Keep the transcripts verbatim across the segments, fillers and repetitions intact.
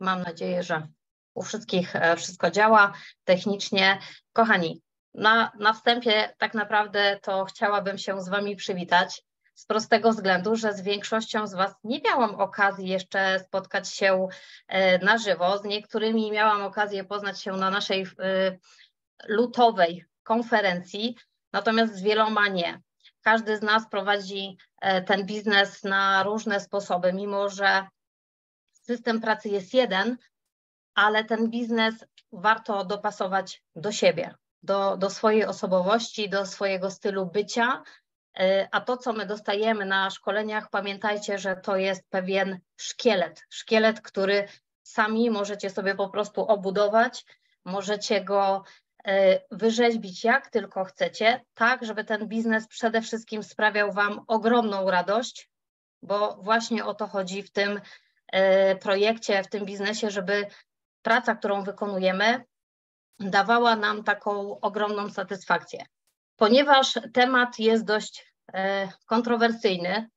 Mam nadzieję, że u wszystkich wszystko działa technicznie. Kochani, na, na wstępie tak naprawdę to chciałabym się z Wami przywitać z prostego względu, że z większością z Was nie miałam okazji jeszcze spotkać się na żywo. Z niektórymi miałam okazję poznać się na naszej lutowej konferencji, natomiast z wieloma nie. Każdy z nas prowadzi ten biznes na różne sposoby, mimo że system pracy jest jeden, ale ten biznes warto dopasować do siebie, do, do swojej osobowości, do swojego stylu bycia, a to, co my dostajemy na szkoleniach, pamiętajcie, że to jest pewien szkielet, szkielet, który sami możecie sobie po prostu obudować, możecie go wyrzeźbić jak tylko chcecie, tak, żeby ten biznes przede wszystkim sprawiał Wam ogromną radość, bo właśnie o to chodzi w tym projekcie, w tym biznesie, żeby praca, którą wykonujemy, dawała nam taką ogromną satysfakcję. Ponieważ temat jest dość kontrowersyjny,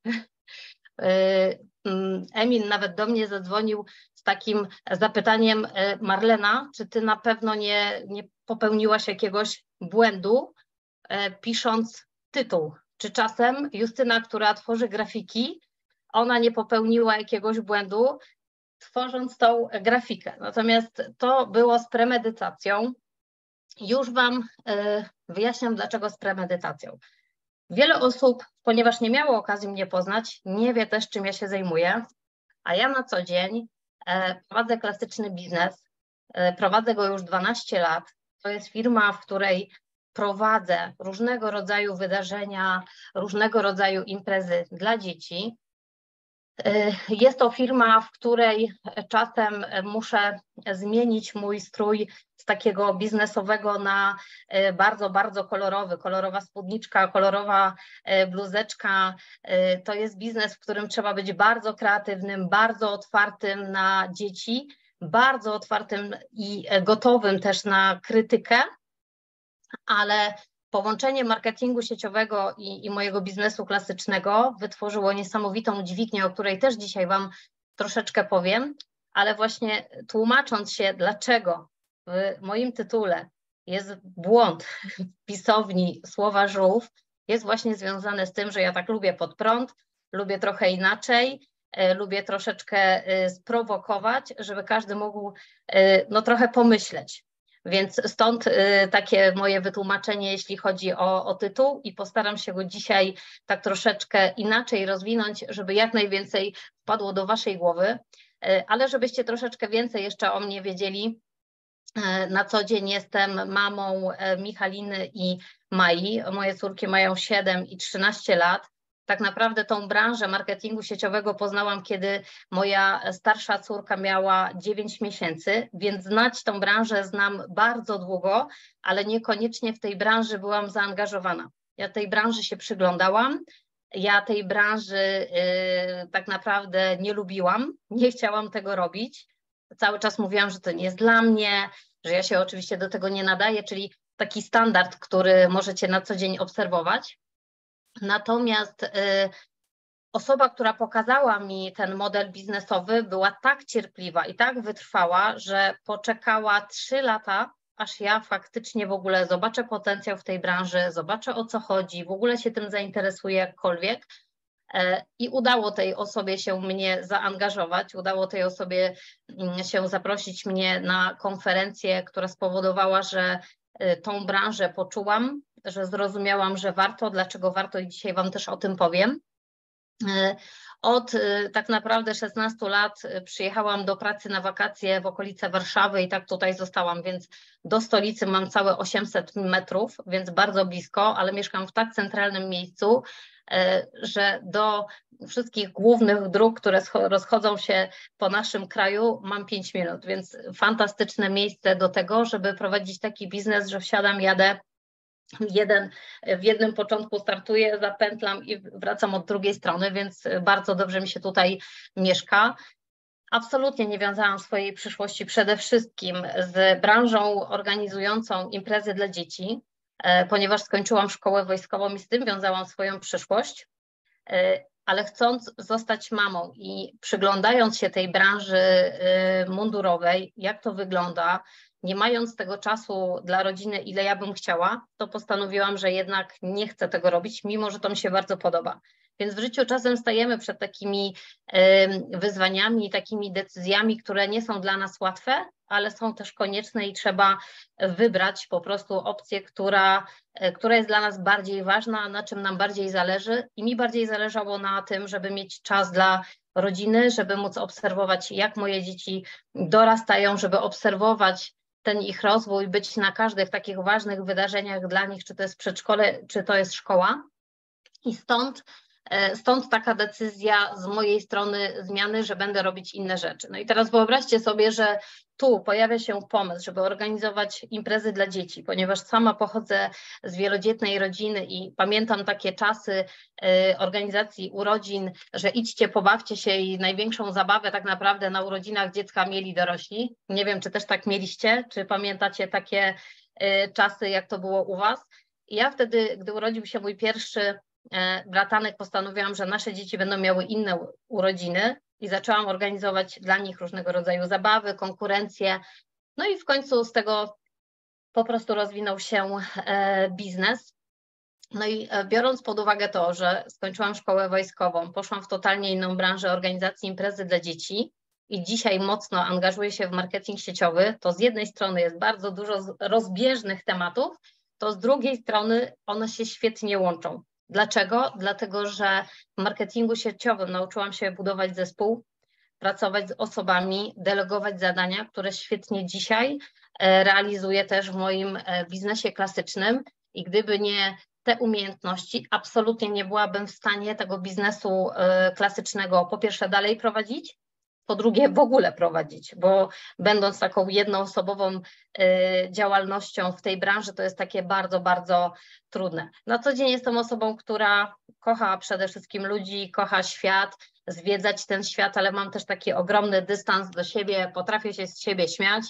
Emil nawet do mnie zadzwonił z takim zapytaniem: Marlena, czy ty na pewno nie, nie popełniłaś jakiegoś błędu, pisząc tytuł? Czy czasem Justyna, która tworzy grafiki, ona nie popełniła jakiegoś błędu, tworząc tą grafikę? Natomiast to było z premedytacją. Już Wam wyjaśniam, dlaczego z premedytacją. Wiele osób, ponieważ nie miało okazji mnie poznać, nie wie też, czym ja się zajmuję, a ja na co dzień prowadzę klasyczny biznes, prowadzę go już dwanaście lat. To jest firma, w której prowadzę różnego rodzaju wydarzenia, różnego rodzaju imprezy dla dzieci. Jest to firma, w której czasem muszę zmienić mój strój z takiego biznesowego na bardzo, bardzo kolorowy. Kolorowa spódniczka, kolorowa bluzeczka. To jest biznes, w którym trzeba być bardzo kreatywnym, bardzo otwartym na dzieci, bardzo otwartym i gotowym też na krytykę, ale połączenie marketingu sieciowego i, i mojego biznesu klasycznego wytworzyło niesamowitą dźwignię, o której też dzisiaj Wam troszeczkę powiem, ale właśnie tłumacząc się, dlaczego w moim tytule jest błąd w pisowni słowa żółw, jest właśnie związane z tym, że ja tak lubię pod prąd, lubię trochę inaczej, y, lubię troszeczkę y, sprowokować, żeby każdy mógł y, no trochę pomyśleć. Więc stąd y, takie moje wytłumaczenie, jeśli chodzi o, o tytuł, i postaram się go dzisiaj tak troszeczkę inaczej rozwinąć, żeby jak najwięcej wpadło do Waszej głowy, y, ale żebyście troszeczkę więcej jeszcze o mnie wiedzieli. Y, na co dzień jestem mamą y, Michaliny i Mai. Moje córki mają siedem i trzynaście lat. Tak naprawdę tą branżę marketingu sieciowego poznałam, kiedy moja starsza córka miała dziewięć miesięcy, więc znać tą branżę znam bardzo długo, ale niekoniecznie w tej branży byłam zaangażowana. Ja tej branży się przyglądałam, ja tej branży yy, tak naprawdę nie lubiłam, nie chciałam tego robić. Cały czas mówiłam, że to nie jest dla mnie, że ja się oczywiście do tego nie nadaję, czyli taki standard, który możecie na co dzień obserwować. Natomiast y, osoba, która pokazała mi ten model biznesowy, była tak cierpliwa i tak wytrwała, że poczekała trzy lata, aż ja faktycznie w ogóle zobaczę potencjał w tej branży, zobaczę, o co chodzi, w ogóle się tym zainteresuję jakkolwiek. Y, I udało tej osobie się mnie zaangażować, udało tej osobie y, się zaprosić mnie na konferencję, która spowodowała, że y, tą branżę poczułam, że zrozumiałam, że warto, dlaczego warto, i dzisiaj Wam też o tym powiem. Od tak naprawdę szesnastu lat przyjechałam do pracy na wakacje w okolice Warszawy i tak tutaj zostałam, więc do stolicy mam całe osiemset metrów, więc bardzo blisko, ale mieszkam w tak centralnym miejscu, że do wszystkich głównych dróg, które rozchodzą się po naszym kraju, mam pięć minut, więc fantastyczne miejsce do tego, żeby prowadzić taki biznes, że wsiadam, jadę, Jeden, w jednym początku startuję, zapętlam i wracam od drugiej strony, więc bardzo dobrze mi się tutaj mieszka. Absolutnie nie wiązałam swojej przyszłości przede wszystkim z branżą organizującą imprezy dla dzieci, ponieważ skończyłam szkołę wojskową i z tym wiązałam swoją przyszłość, ale chcąc zostać mamą i przyglądając się tej branży mundurowej, jak to wygląda, nie mając tego czasu dla rodziny, ile ja bym chciała, to postanowiłam, że jednak nie chcę tego robić, mimo że to mi się bardzo podoba. Więc w życiu czasem stajemy przed takimi wyzwaniami, takimi decyzjami, które nie są dla nas łatwe, ale są też konieczne i trzeba wybrać po prostu opcję, która, która jest dla nas bardziej ważna, na czym nam bardziej zależy. I mi bardziej zależało na tym, żeby mieć czas dla rodziny, żeby móc obserwować, jak moje dzieci dorastają, żeby obserwować ten ich rozwój, być na każdych takich ważnych wydarzeniach dla nich, czy to jest przedszkole, czy to jest szkoła. I stąd Stąd taka decyzja z mojej strony zmiany, że będę robić inne rzeczy. No i teraz wyobraźcie sobie, że tu pojawia się pomysł, żeby organizować imprezy dla dzieci, ponieważ sama pochodzę z wielodzietnej rodziny i pamiętam takie czasy organizacji urodzin, że idźcie, pobawcie się i największą zabawę tak naprawdę na urodzinach dziecka mieli dorośli. Nie wiem, czy też tak mieliście, czy pamiętacie takie czasy, jak to było u Was. I ja wtedy, gdy urodził się mój pierwszy bratanek, postanowiłam, że nasze dzieci będą miały inne urodziny i zaczęłam organizować dla nich różnego rodzaju zabawy, konkurencje. No i w końcu z tego po prostu rozwinął się biznes. No i biorąc pod uwagę to, że skończyłam szkołę wojskową, poszłam w totalnie inną branżę organizacji imprezy dla dzieci i dzisiaj mocno angażuję się w marketing sieciowy, to z jednej strony jest bardzo dużo rozbieżnych tematów, to z drugiej strony one się świetnie łączą. Dlaczego? Dlatego, że w marketingu sieciowym nauczyłam się budować zespół, pracować z osobami, delegować zadania, które świetnie dzisiaj realizuję też w moim biznesie klasycznym i gdyby nie te umiejętności, absolutnie nie byłabym w stanie tego biznesu klasycznego po pierwsze dalej prowadzić, po drugie w ogóle prowadzić, bo będąc taką jednoosobową działalnością w tej branży, to jest takie bardzo, bardzo trudne. Na co dzień jestem osobą, która kocha przede wszystkim ludzi, kocha świat, zwiedzać ten świat, ale mam też taki ogromny dystans do siebie, potrafię się z siebie śmiać,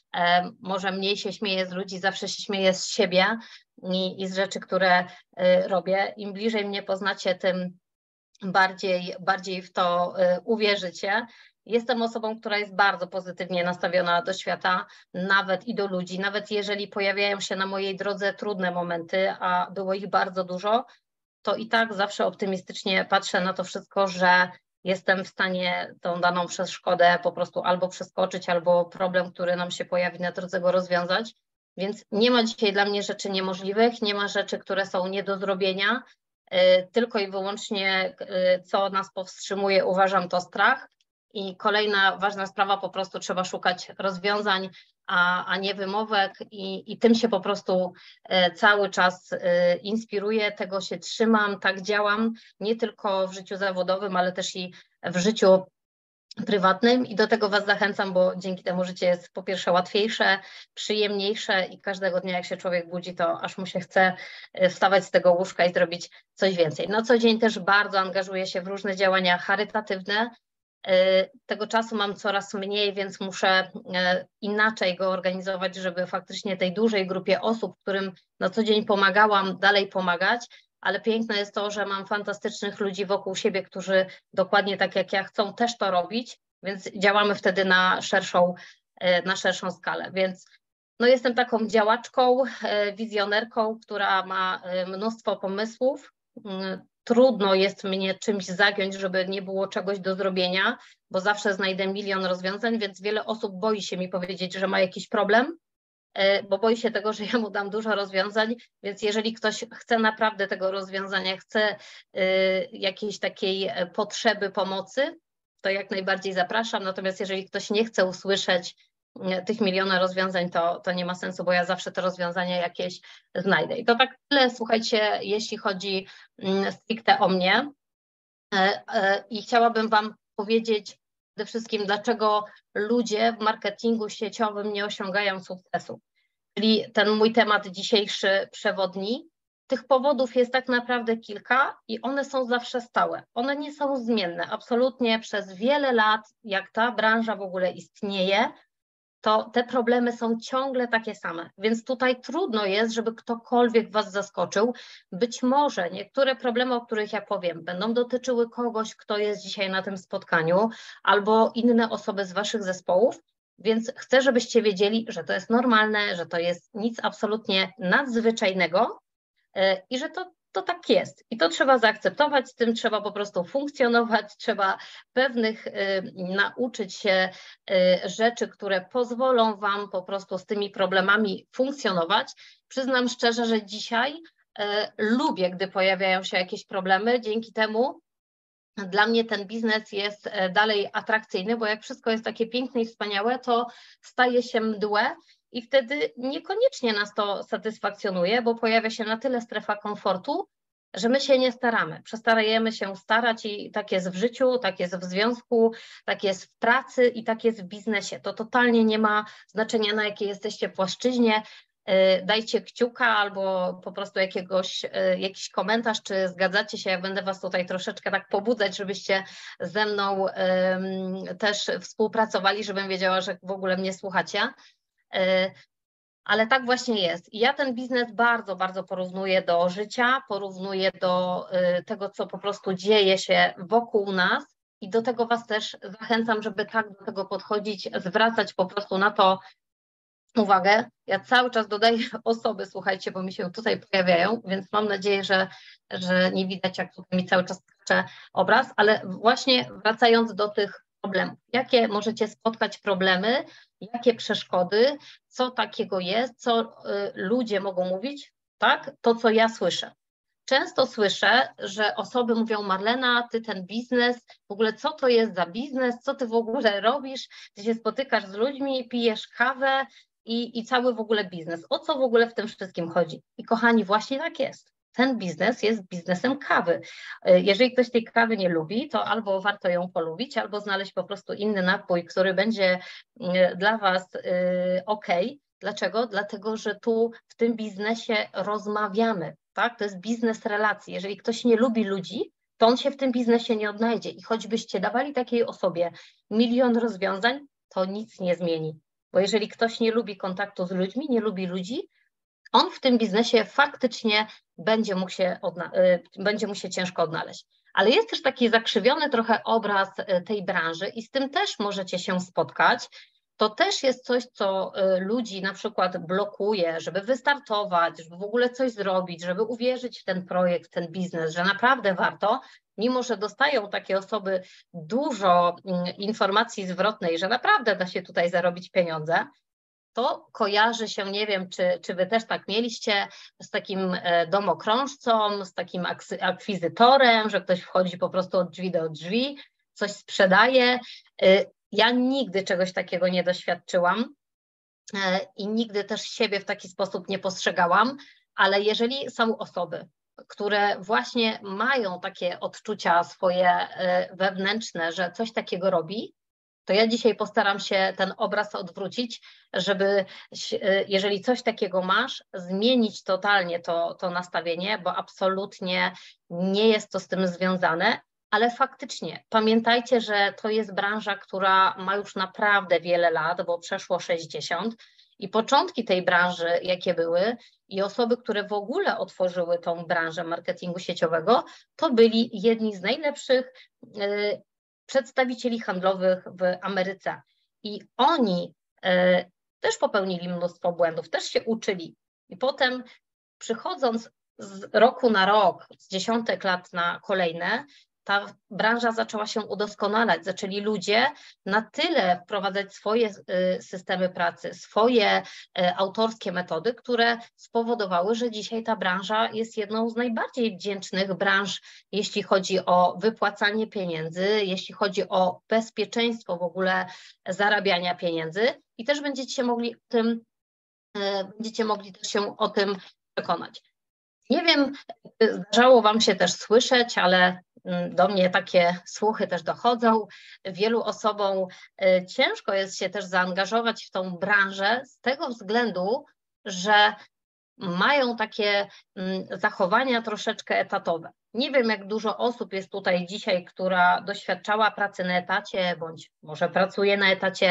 może mniej się śmieję z ludzi, zawsze się śmieję z siebie i, i z rzeczy, które robię. Im bliżej mnie poznacie, tym bardziej, bardziej w to uwierzycie. Jestem osobą, która jest bardzo pozytywnie nastawiona do świata, nawet i do ludzi, nawet jeżeli pojawiają się na mojej drodze trudne momenty, a było ich bardzo dużo, to i tak zawsze optymistycznie patrzę na to wszystko, że jestem w stanie tą daną przeszkodę po prostu albo przeskoczyć, albo problem, który nam się pojawi na drodze, go rozwiązać. Więc nie ma dzisiaj dla mnie rzeczy niemożliwych, nie ma rzeczy, które są nie do zrobienia, tylko i wyłącznie co nas powstrzymuje, uważam, to strach. I kolejna ważna sprawa, po prostu trzeba szukać rozwiązań, a, a nie wymówek i, i tym się po prostu cały czas inspiruję, tego się trzymam, tak działam, nie tylko w życiu zawodowym, ale też i w życiu prywatnym i do tego Was zachęcam, bo dzięki temu życie jest po pierwsze łatwiejsze, przyjemniejsze i każdego dnia jak się człowiek budzi, to aż mu się chce wstawać z tego łóżka i zrobić coś więcej. Na co dzień też bardzo angażuję się w różne działania charytatywne. Tego czasu mam coraz mniej, więc muszę inaczej go organizować, żeby faktycznie tej dużej grupie osób, którym na co dzień pomagałam, dalej pomagać, ale piękne jest to, że mam fantastycznych ludzi wokół siebie, którzy dokładnie tak jak ja chcą też to robić, więc działamy wtedy na szerszą, na szerszą skalę. Więc no jestem taką działaczką, wizjonerką, która ma mnóstwo pomysłów. Trudno jest mnie czymś zagiąć, żeby nie było czegoś do zrobienia, bo zawsze znajdę milion rozwiązań, więc wiele osób boi się mi powiedzieć, że ma jakiś problem, bo boi się tego, że ja mu dam dużo rozwiązań, więc jeżeli ktoś chce naprawdę tego rozwiązania, chce jakiejś takiej potrzeby pomocy, to jak najbardziej zapraszam, natomiast jeżeli ktoś nie chce usłyszeć tych miliona rozwiązań, to, to nie ma sensu, bo ja zawsze te rozwiązania jakieś znajdę. I to tak tyle, słuchajcie, jeśli chodzi stricte o mnie. I chciałabym Wam powiedzieć przede wszystkim, dlaczego ludzie w marketingu sieciowym nie osiągają sukcesu. Czyli ten mój temat dzisiejszy przewodni. Tych powodów jest tak naprawdę kilka i one są zawsze stałe. One nie są zmienne. Absolutnie przez wiele lat, jak ta branża w ogóle istnieje, to te problemy są ciągle takie same, więc tutaj trudno jest, żeby ktokolwiek Was zaskoczył. Być może niektóre problemy, o których ja powiem, będą dotyczyły kogoś, kto jest dzisiaj na tym spotkaniu, albo inne osoby z Waszych zespołów, więc chcę, żebyście wiedzieli, że to jest normalne, że to jest nic absolutnie nadzwyczajnego i że to To tak jest i to trzeba zaakceptować, z tym trzeba po prostu funkcjonować, trzeba pewnych y, nauczyć się y, rzeczy, które pozwolą Wam po prostu z tymi problemami funkcjonować. Przyznam szczerze, że dzisiaj y, lubię, gdy pojawiają się jakieś problemy, dzięki temu dla mnie ten biznes jest dalej atrakcyjny, bo jak wszystko jest takie piękne i wspaniałe, to staje się mdłe i wtedy niekoniecznie nas to satysfakcjonuje, bo pojawia się na tyle strefa komfortu, że my się nie staramy. Przestajemy się starać i tak jest w życiu, tak jest w związku, tak jest w pracy i tak jest w biznesie. To totalnie nie ma znaczenia, na jakiej jesteście płaszczyźnie. Dajcie kciuka albo po prostu jakiegoś, jakiś komentarz, czy zgadzacie się, ja będę Was tutaj troszeczkę tak pobudzać, żebyście ze mną um, też współpracowali, żebym wiedziała, że w ogóle mnie słuchacie. Ale tak właśnie jest. I ja ten biznes bardzo, bardzo porównuję do życia, porównuję do tego, co po prostu dzieje się wokół nas i do tego Was też zachęcam, żeby tak do tego podchodzić, zwracać po prostu na to uwagę. Ja cały czas dodaję osoby, słuchajcie, bo mi się tutaj pojawiają, więc mam nadzieję, że, że nie widać, jak tutaj mi cały czas skacze obraz, ale właśnie wracając do tych problemów. Jakie możecie spotkać problemy, jakie przeszkody, co takiego jest, co y, ludzie mogą mówić, tak? To, co ja słyszę. Często słyszę, że osoby mówią: Marlena, ty ten biznes, w ogóle co to jest za biznes, co ty w ogóle robisz, ty się spotykasz z ludźmi, pijesz kawę i, i cały w ogóle biznes. O co w ogóle w tym wszystkim chodzi? I kochani, właśnie tak jest. Ten biznes jest biznesem kawy. Jeżeli ktoś tej kawy nie lubi, to albo warto ją polubić, albo znaleźć po prostu inny napój, który będzie dla Was ok. Dlaczego? Dlatego, że tu w tym biznesie rozmawiamy, tak? To jest biznes relacji. Jeżeli ktoś nie lubi ludzi, to on się w tym biznesie nie odnajdzie i choćbyście dawali takiej osobie milion rozwiązań, to nic nie zmieni. Bo jeżeli ktoś nie lubi kontaktu z ludźmi, nie lubi ludzi, on w tym biznesie faktycznie będzie mógł się, będzie mu się ciężko odnaleźć. Ale jest też taki zakrzywiony trochę obraz tej branży i z tym też możecie się spotkać. To też jest coś, co ludzi na przykład blokuje, żeby wystartować, żeby w ogóle coś zrobić, żeby uwierzyć w ten projekt, w ten biznes, że naprawdę warto, mimo że dostają takie osoby dużo informacji zwrotnej, że naprawdę da się tutaj zarobić pieniądze, to kojarzy się, nie wiem, czy, czy Wy też tak mieliście, z takim domokrążcą, z takim akwizytorem, że ktoś wchodzi po prostu od drzwi do drzwi, coś sprzedaje. Ja nigdy czegoś takiego nie doświadczyłam i nigdy też siebie w taki sposób nie postrzegałam, ale jeżeli są osoby, które właśnie mają takie odczucia swoje wewnętrzne, że coś takiego robi, to ja dzisiaj postaram się ten obraz odwrócić, żeby, jeżeli coś takiego masz, zmienić totalnie to, to nastawienie, bo absolutnie nie jest to z tym związane, ale faktycznie pamiętajcie, że to jest branża, która ma już naprawdę wiele lat, bo przeszło sześćdziesiąt i początki tej branży, jakie były i osoby, które w ogóle otworzyły tą branżę marketingu sieciowego, to byli jedni z najlepszych yy, przedstawicieli handlowych w Ameryce i oni e, też popełnili mnóstwo błędów, też się uczyli i potem przychodząc z roku na rok, z dziesiątek lat na kolejne, ta branża zaczęła się udoskonalać, zaczęli ludzie na tyle wprowadzać swoje systemy pracy, swoje autorskie metody, które spowodowały, że dzisiaj ta branża jest jedną z najbardziej wdzięcznych branż, jeśli chodzi o wypłacanie pieniędzy, jeśli chodzi o bezpieczeństwo w ogóle zarabiania pieniędzy i też będziecie mogli o tym, będziecie mogli też się o tym przekonać. Nie wiem, zdarzało Wam się też słyszeć, ale do mnie takie słuchy też dochodzą. Wielu osobom ciężko jest się też zaangażować w tą branżę z tego względu, że mają takie zachowania troszeczkę etatowe. Nie wiem, jak dużo osób jest tutaj dzisiaj, która doświadczała pracy na etacie, bądź może pracuje na etacie.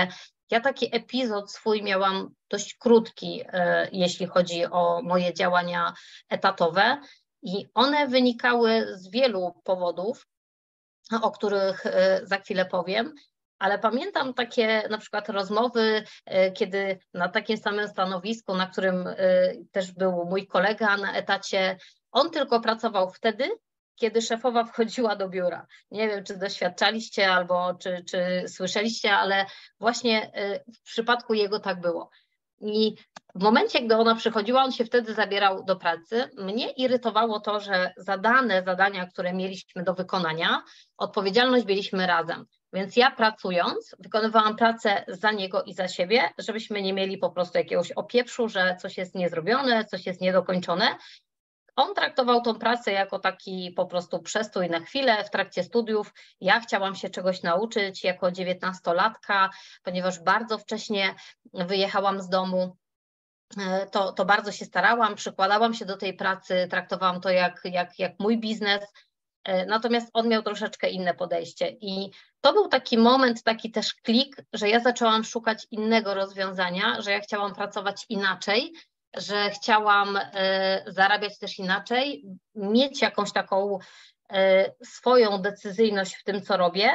Ja taki epizod swój miałam dość krótki, jeśli chodzi o moje działania etatowe i one wynikały z wielu powodów, o których za chwilę powiem, ale pamiętam takie na przykład rozmowy, kiedy na takim samym stanowisku, na którym też był mój kolega na etacie, on tylko pracował wtedy, kiedy szefowa wchodziła do biura. Nie wiem, czy doświadczaliście albo czy, czy słyszeliście, ale właśnie w przypadku jego tak było. I w momencie, gdy ona przychodziła, on się wtedy zabierał do pracy. Mnie irytowało to, że za dane zadania, które mieliśmy do wykonania, odpowiedzialność mieliśmy razem. Więc ja pracując, wykonywałam pracę za niego i za siebie, żebyśmy nie mieli po prostu jakiegoś opieprzu, że coś jest niezrobione, coś jest niedokończone. On traktował tą pracę jako taki po prostu przestój na chwilę w trakcie studiów. Ja chciałam się czegoś nauczyć jako dziewiętnastolatka, ponieważ bardzo wcześnie wyjechałam z domu. To, to bardzo się starałam, przykładałam się do tej pracy, traktowałam to jak, jak, jak mój biznes. Natomiast on miał troszeczkę inne podejście i to był taki moment, taki też klik, że ja zaczęłam szukać innego rozwiązania, że ja chciałam pracować inaczej, że chciałam e, zarabiać też inaczej, mieć jakąś taką e, swoją decyzyjność w tym, co robię,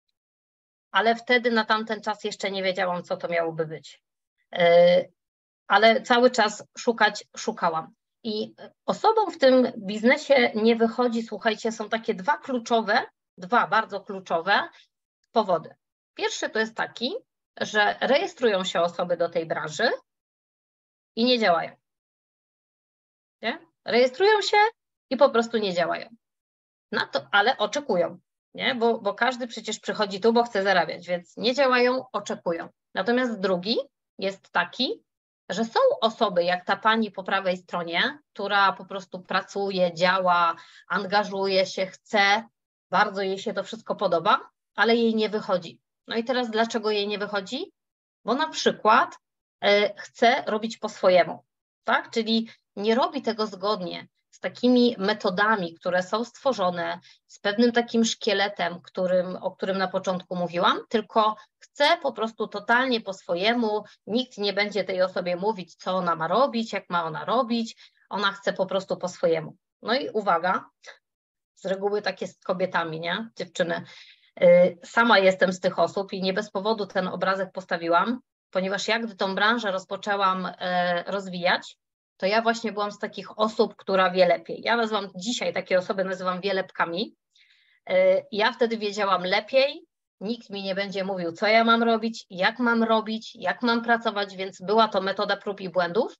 ale wtedy na tamten czas jeszcze nie wiedziałam, co to miałoby być. E, ale cały czas szukać szukałam. I osobom w tym biznesie nie wychodzi, słuchajcie, są takie dwa kluczowe, dwa bardzo kluczowe powody. Pierwszy to jest taki, że rejestrują się osoby do tej branży i nie działają. Nie? Rejestrują się i po prostu nie działają. Na to, ale oczekują, nie? Bo, bo każdy przecież przychodzi tu, bo chce zarabiać, więc nie działają, oczekują. Natomiast drugi jest taki, że są osoby jak ta pani po prawej stronie, która po prostu pracuje, działa, angażuje się, chce, bardzo jej się to wszystko podoba, ale jej nie wychodzi. No i teraz dlaczego jej nie wychodzi? Bo na przykład y, chce robić po swojemu, tak? Czyli nie robi tego zgodnie z takimi metodami, które są stworzone, z pewnym takim szkieletem, którym, o którym na początku mówiłam, tylko chce po prostu totalnie po swojemu, nikt nie będzie tej osobie mówić, co ona ma robić, jak ma ona robić, ona chce po prostu po swojemu. No i uwaga, z reguły tak jest z kobietami, nie, dziewczyny? Sama jestem z tych osób i nie bez powodu ten obrazek postawiłam, ponieważ jak gdy tą branżę rozpoczęłam rozwijać, to ja właśnie byłam z takich osób, która wie lepiej. Ja nazywam dzisiaj takie osoby, nazywam wielepkami. Ja wtedy wiedziałam lepiej, nikt mi nie będzie mówił, co ja mam robić, jak mam robić, jak mam pracować, więc była to metoda prób i błędów.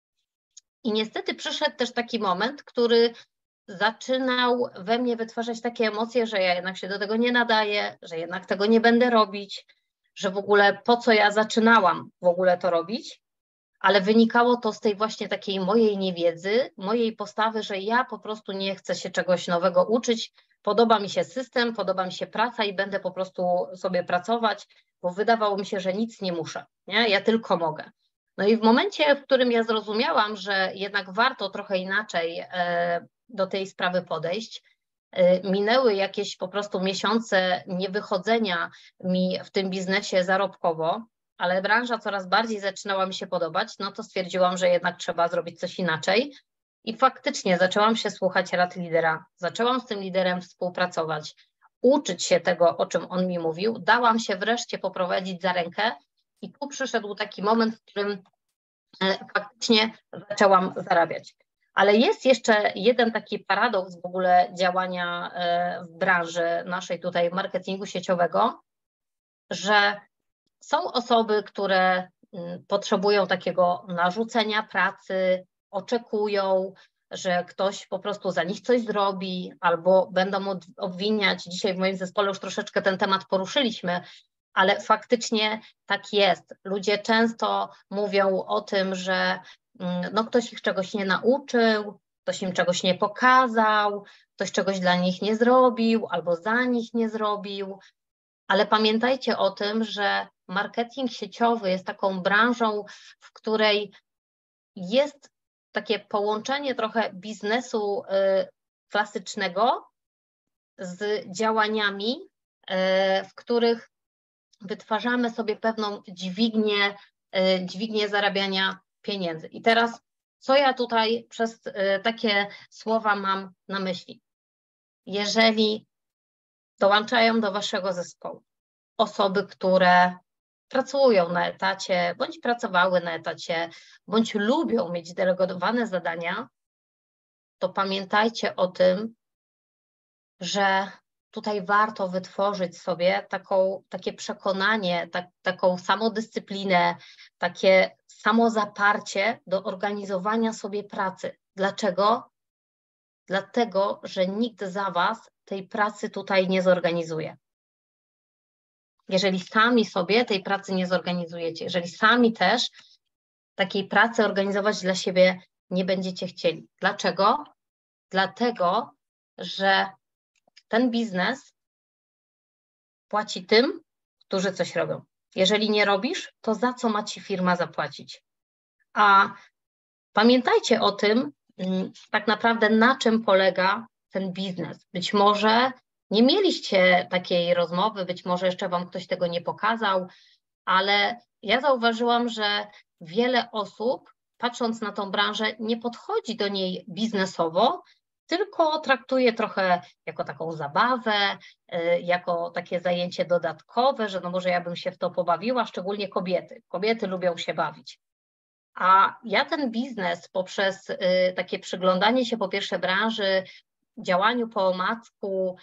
I niestety przyszedł też taki moment, który zaczynał we mnie wytwarzać takie emocje, że ja jednak się do tego nie nadaję, że jednak tego nie będę robić, że w ogóle po co ja zaczynałam w ogóle to robić, ale wynikało to z tej właśnie takiej mojej niewiedzy, mojej postawy, że ja po prostu nie chcę się czegoś nowego uczyć, podoba mi się system, podoba mi się praca i będę po prostu sobie pracować, bo wydawało mi się, że nic nie muszę, nie? Ja tylko mogę. No i w momencie, w którym ja zrozumiałam, że jednak warto trochę inaczej do tej sprawy podejść, minęły jakieś po prostu miesiące niewychodzenia mi w tym biznesie zarobkowo, ale branża coraz bardziej zaczynała mi się podobać, no to stwierdziłam, że jednak trzeba zrobić coś inaczej i faktycznie zaczęłam się słuchać rad lidera, zaczęłam z tym liderem współpracować, uczyć się tego, o czym on mi mówił, dałam się wreszcie poprowadzić za rękę i tu przyszedł taki moment, w którym faktycznie zaczęłam zarabiać. Ale jest jeszcze jeden taki paradoks w ogóle działania w branży naszej tutaj marketingu sieciowego, że są osoby, które potrzebują takiego narzucenia pracy, oczekują, że ktoś po prostu za nich coś zrobi albo będą obwiniać. Dzisiaj w moim zespole już troszeczkę ten temat poruszyliśmy, ale faktycznie tak jest. Ludzie często mówią o tym, że no, ktoś ich czegoś nie nauczył, ktoś im czegoś nie pokazał, ktoś czegoś dla nich nie zrobił albo za nich nie zrobił. Ale pamiętajcie o tym, że marketing sieciowy jest taką branżą, w której jest takie połączenie trochę biznesu klasycznego z działaniami, w których wytwarzamy sobie pewną dźwignię, dźwignię zarabiania pieniędzy. I teraz, co ja tutaj przez takie słowa mam na myśli? Jeżeli dołączają do waszego zespołu osoby, które pracują na etacie, bądź pracowały na etacie, bądź lubią mieć delegowane zadania, to pamiętajcie o tym, że tutaj warto wytworzyć sobie taką, takie przekonanie, tak, taką samodyscyplinę, takie samozaparcie do organizowania sobie pracy. Dlaczego? Dlatego, że nikt za was tej pracy tutaj nie zorganizuje. Jeżeli sami sobie tej pracy nie zorganizujecie, jeżeli sami też takiej pracy organizować dla siebie nie będziecie chcieli. Dlaczego? Dlatego, że ten biznes płaci tym, którzy coś robią. Jeżeli nie robisz, to za co ma ci firma zapłacić? A pamiętajcie o tym, tak naprawdę na czym polega ten biznes. Być może nie mieliście takiej rozmowy, być może jeszcze wam ktoś tego nie pokazał, ale ja zauważyłam, że wiele osób, patrząc na tą branżę, nie podchodzi do niej biznesowo, tylko traktuje trochę jako taką zabawę, jako takie zajęcie dodatkowe, że no może ja bym się w to pobawiła, szczególnie kobiety. Kobiety lubią się bawić. A ja ten biznes poprzez takie przyglądanie się po pierwsze branży, działaniu po omacku,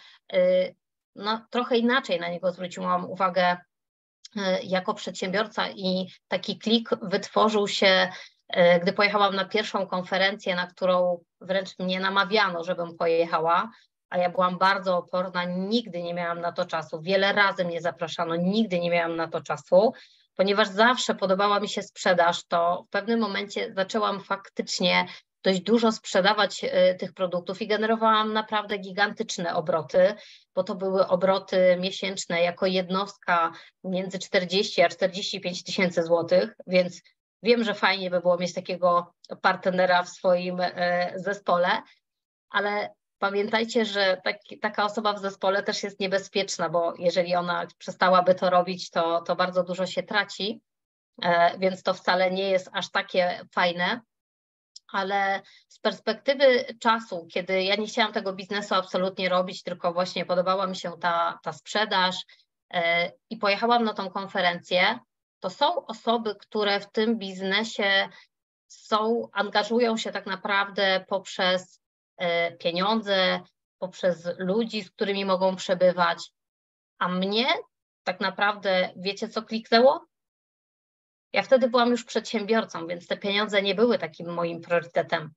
no trochę inaczej na niego zwróciłam uwagę jako przedsiębiorca i taki klik wytworzył się, gdy pojechałam na pierwszą konferencję, na którą wręcz mnie namawiano, żebym pojechała, a ja byłam bardzo oporna, nigdy nie miałam na to czasu, wiele razy mnie zapraszano, nigdy nie miałam na to czasu, ponieważ zawsze podobała mi się sprzedaż, to w pewnym momencie zaczęłam faktycznie dość dużo sprzedawać tych produktów i generowałam naprawdę gigantyczne obroty, bo to były obroty miesięczne jako jednostka między czterdzieści a czterdzieści pięć tysięcy złotych, więc wiem, że fajnie by było mieć takiego partnera w swoim zespole, ale pamiętajcie, że tak, taka osoba w zespole też jest niebezpieczna, bo jeżeli ona przestałaby to robić, to, to bardzo dużo się traci, więc to wcale nie jest aż takie fajne. Ale z perspektywy czasu, kiedy ja nie chciałam tego biznesu absolutnie robić, tylko właśnie podobała mi się ta, ta sprzedaż yy, i pojechałam na tą konferencję, to są osoby, które w tym biznesie są, angażują się tak naprawdę poprzez yy, pieniądze, poprzez ludzi, z którymi mogą przebywać, a mnie tak naprawdę, wiecie co kliknęło? Ja wtedy byłam już przedsiębiorcą, więc te pieniądze nie były takim moim priorytetem.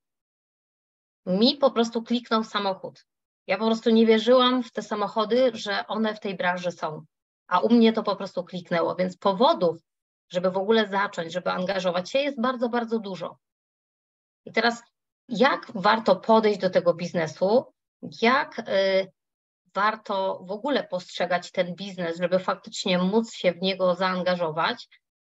Mi po prostu kliknął samochód. Ja po prostu nie wierzyłam w te samochody, że one w tej branży są, a u mnie to po prostu kliknęło, więc powodów, żeby w ogóle zacząć, żeby angażować się, jest bardzo, bardzo dużo. I teraz jak warto podejść do tego biznesu, jak y, warto w ogóle postrzegać ten biznes, żeby faktycznie móc się w niego zaangażować,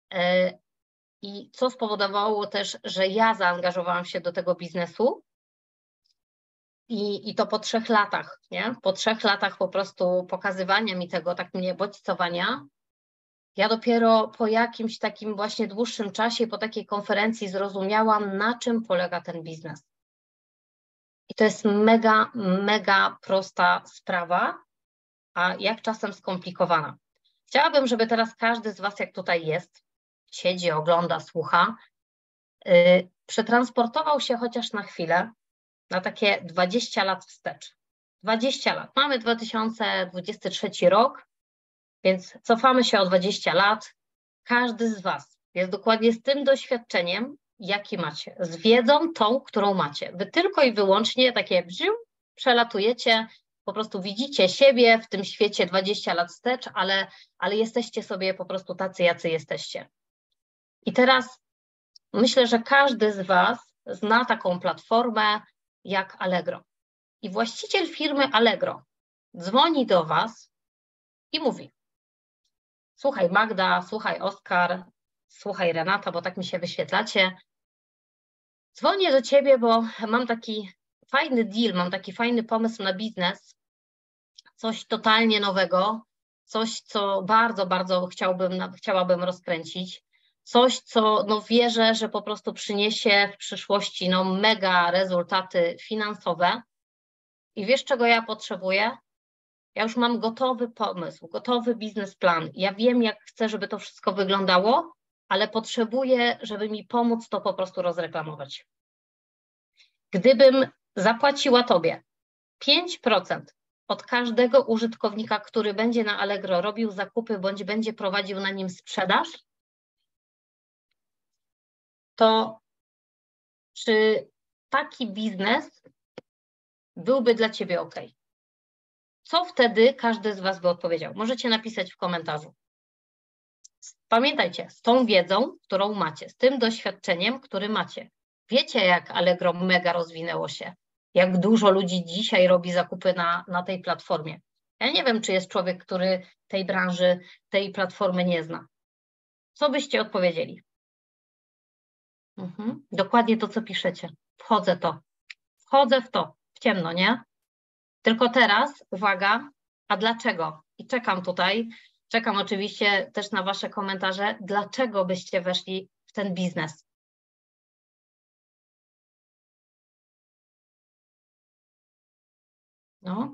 i co spowodowało też, że ja zaangażowałam się do tego biznesu i, i to po trzech latach, nie? Po trzech latach po prostu pokazywania mi tego, tak mnie bodźcowania, ja dopiero po jakimś takim właśnie dłuższym czasie, po takiej konferencji zrozumiałam, na czym polega ten biznes. I to jest mega, mega prosta sprawa, a jak czasem skomplikowana. Chciałabym, żeby teraz każdy z was, jak tutaj jest, siedzi, ogląda, słucha, yy, przetransportował się chociaż na chwilę na takie dwadzieścia lat wstecz. dwadzieścia lat. Mamy dwa tysiące dwudziesty trzeci rok, więc cofamy się o dwadzieścia lat. Każdy z was jest dokładnie z tym doświadczeniem, jaki macie, z wiedzą tą, którą macie. Wy tylko i wyłącznie takie bziu, przelatujecie, po prostu widzicie siebie w tym świecie dwadzieścia lat wstecz, ale, ale jesteście sobie po prostu tacy, jacy jesteście. I teraz myślę, że każdy z was zna taką platformę jak Allegro. I właściciel firmy Allegro dzwoni do was i mówi: słuchaj Magda, słuchaj Oskar, słuchaj Renata, bo tak mi się wyświetlacie. Dzwonię do ciebie, bo mam taki fajny deal, mam taki fajny pomysł na biznes, coś totalnie nowego, coś, co bardzo, bardzo chciałbym, chciałabym rozkręcić, coś, co no wierzę, że po prostu przyniesie w przyszłości no mega rezultaty finansowe. I wiesz, czego ja potrzebuję? Ja już mam gotowy pomysł, gotowy biznesplan. Ja wiem, jak chcę, żeby to wszystko wyglądało, ale potrzebuję, żeby mi pomóc to po prostu rozreklamować. Gdybym zapłaciła Tobie pięć procent od każdego użytkownika, który będzie na Allegro robił zakupy, bądź będzie prowadził na nim sprzedaż, to czy taki biznes byłby dla Ciebie ok? Co wtedy każdy z Was by odpowiedział? Możecie napisać w komentarzu. Pamiętajcie, z tą wiedzą, którą macie, z tym doświadczeniem, który macie. Wiecie, jak Allegro mega rozwinęło się, jak dużo ludzi dzisiaj robi zakupy na, na tej platformie. Ja nie wiem, czy jest człowiek, który tej branży, tej platformy nie zna. Co byście odpowiedzieli? Mhm. Dokładnie to, co piszecie. Wchodzę to. Wchodzę w to. W ciemno, nie? Tylko teraz, uwaga, a dlaczego? I czekam tutaj, czekam oczywiście też na Wasze komentarze, dlaczego byście weszli w ten biznes? No.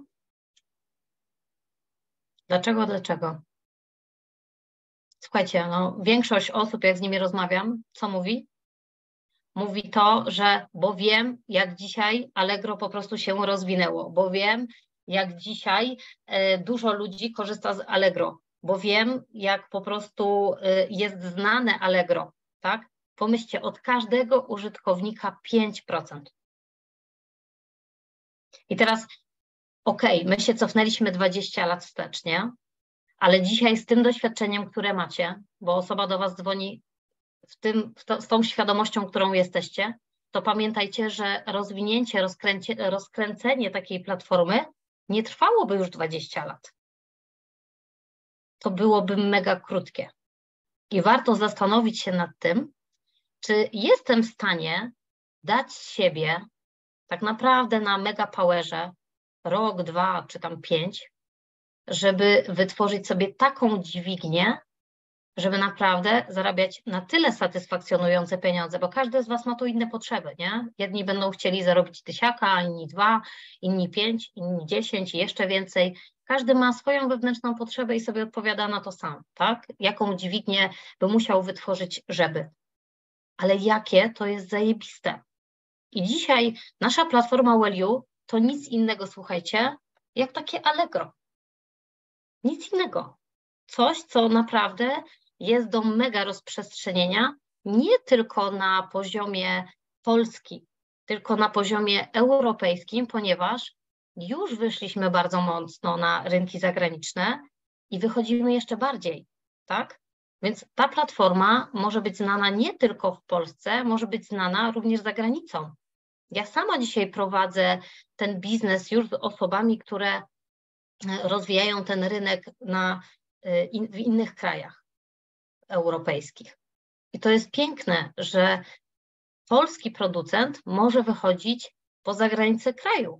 Dlaczego, dlaczego? Słuchajcie, no, większość osób, jak z nimi rozmawiam, co mówi? Mówi to, że bo wiem, jak dzisiaj Allegro po prostu się rozwinęło, bo wiem, jak dzisiaj e, dużo ludzi korzysta z Allegro, bo wiem, jak po prostu e, jest znane Allegro, tak? Pomyślcie, od każdego użytkownika pięć procent. I teraz, okej, okay, my się cofnęliśmy dwadzieścia lat wstecz, nie? Ale dzisiaj z tym doświadczeniem, które macie, bo osoba do Was dzwoni w tym, w to, z tą świadomością, którą jesteście, to pamiętajcie, że rozwinięcie, rozkręcenie takiej platformy nie trwałoby już dwadzieścia lat. To byłoby mega krótkie. I warto zastanowić się nad tym, czy jestem w stanie dać siebie tak naprawdę na mega powerze rok, dwa czy tam pięć, żeby wytworzyć sobie taką dźwignię, żeby naprawdę zarabiać na tyle satysfakcjonujące pieniądze, bo każdy z Was ma tu inne potrzeby, nie? Jedni będą chcieli zarobić tysiaka, inni dwa, inni pięć, inni dziesięć i jeszcze więcej. Każdy ma swoją wewnętrzną potrzebę i sobie odpowiada na to sam, tak? Jaką dźwignię by musiał wytworzyć, żeby. Ale jakie, to jest zajebiste. I dzisiaj nasza platforma Well You to nic innego, słuchajcie, jak takie Allegro. Nic innego. Coś, co naprawdę jest do mega rozprzestrzenienia, nie tylko na poziomie Polski, tylko na poziomie europejskim, ponieważ już wyszliśmy bardzo mocno na rynki zagraniczne i wychodzimy jeszcze bardziej, tak? Więc ta platforma może być znana nie tylko w Polsce, może być znana również za granicą. Ja sama dzisiaj prowadzę ten biznes już z osobami, które rozwijają ten rynek na, in, w innych krajach europejskich. I to jest piękne, że polski producent może wychodzić poza granice kraju.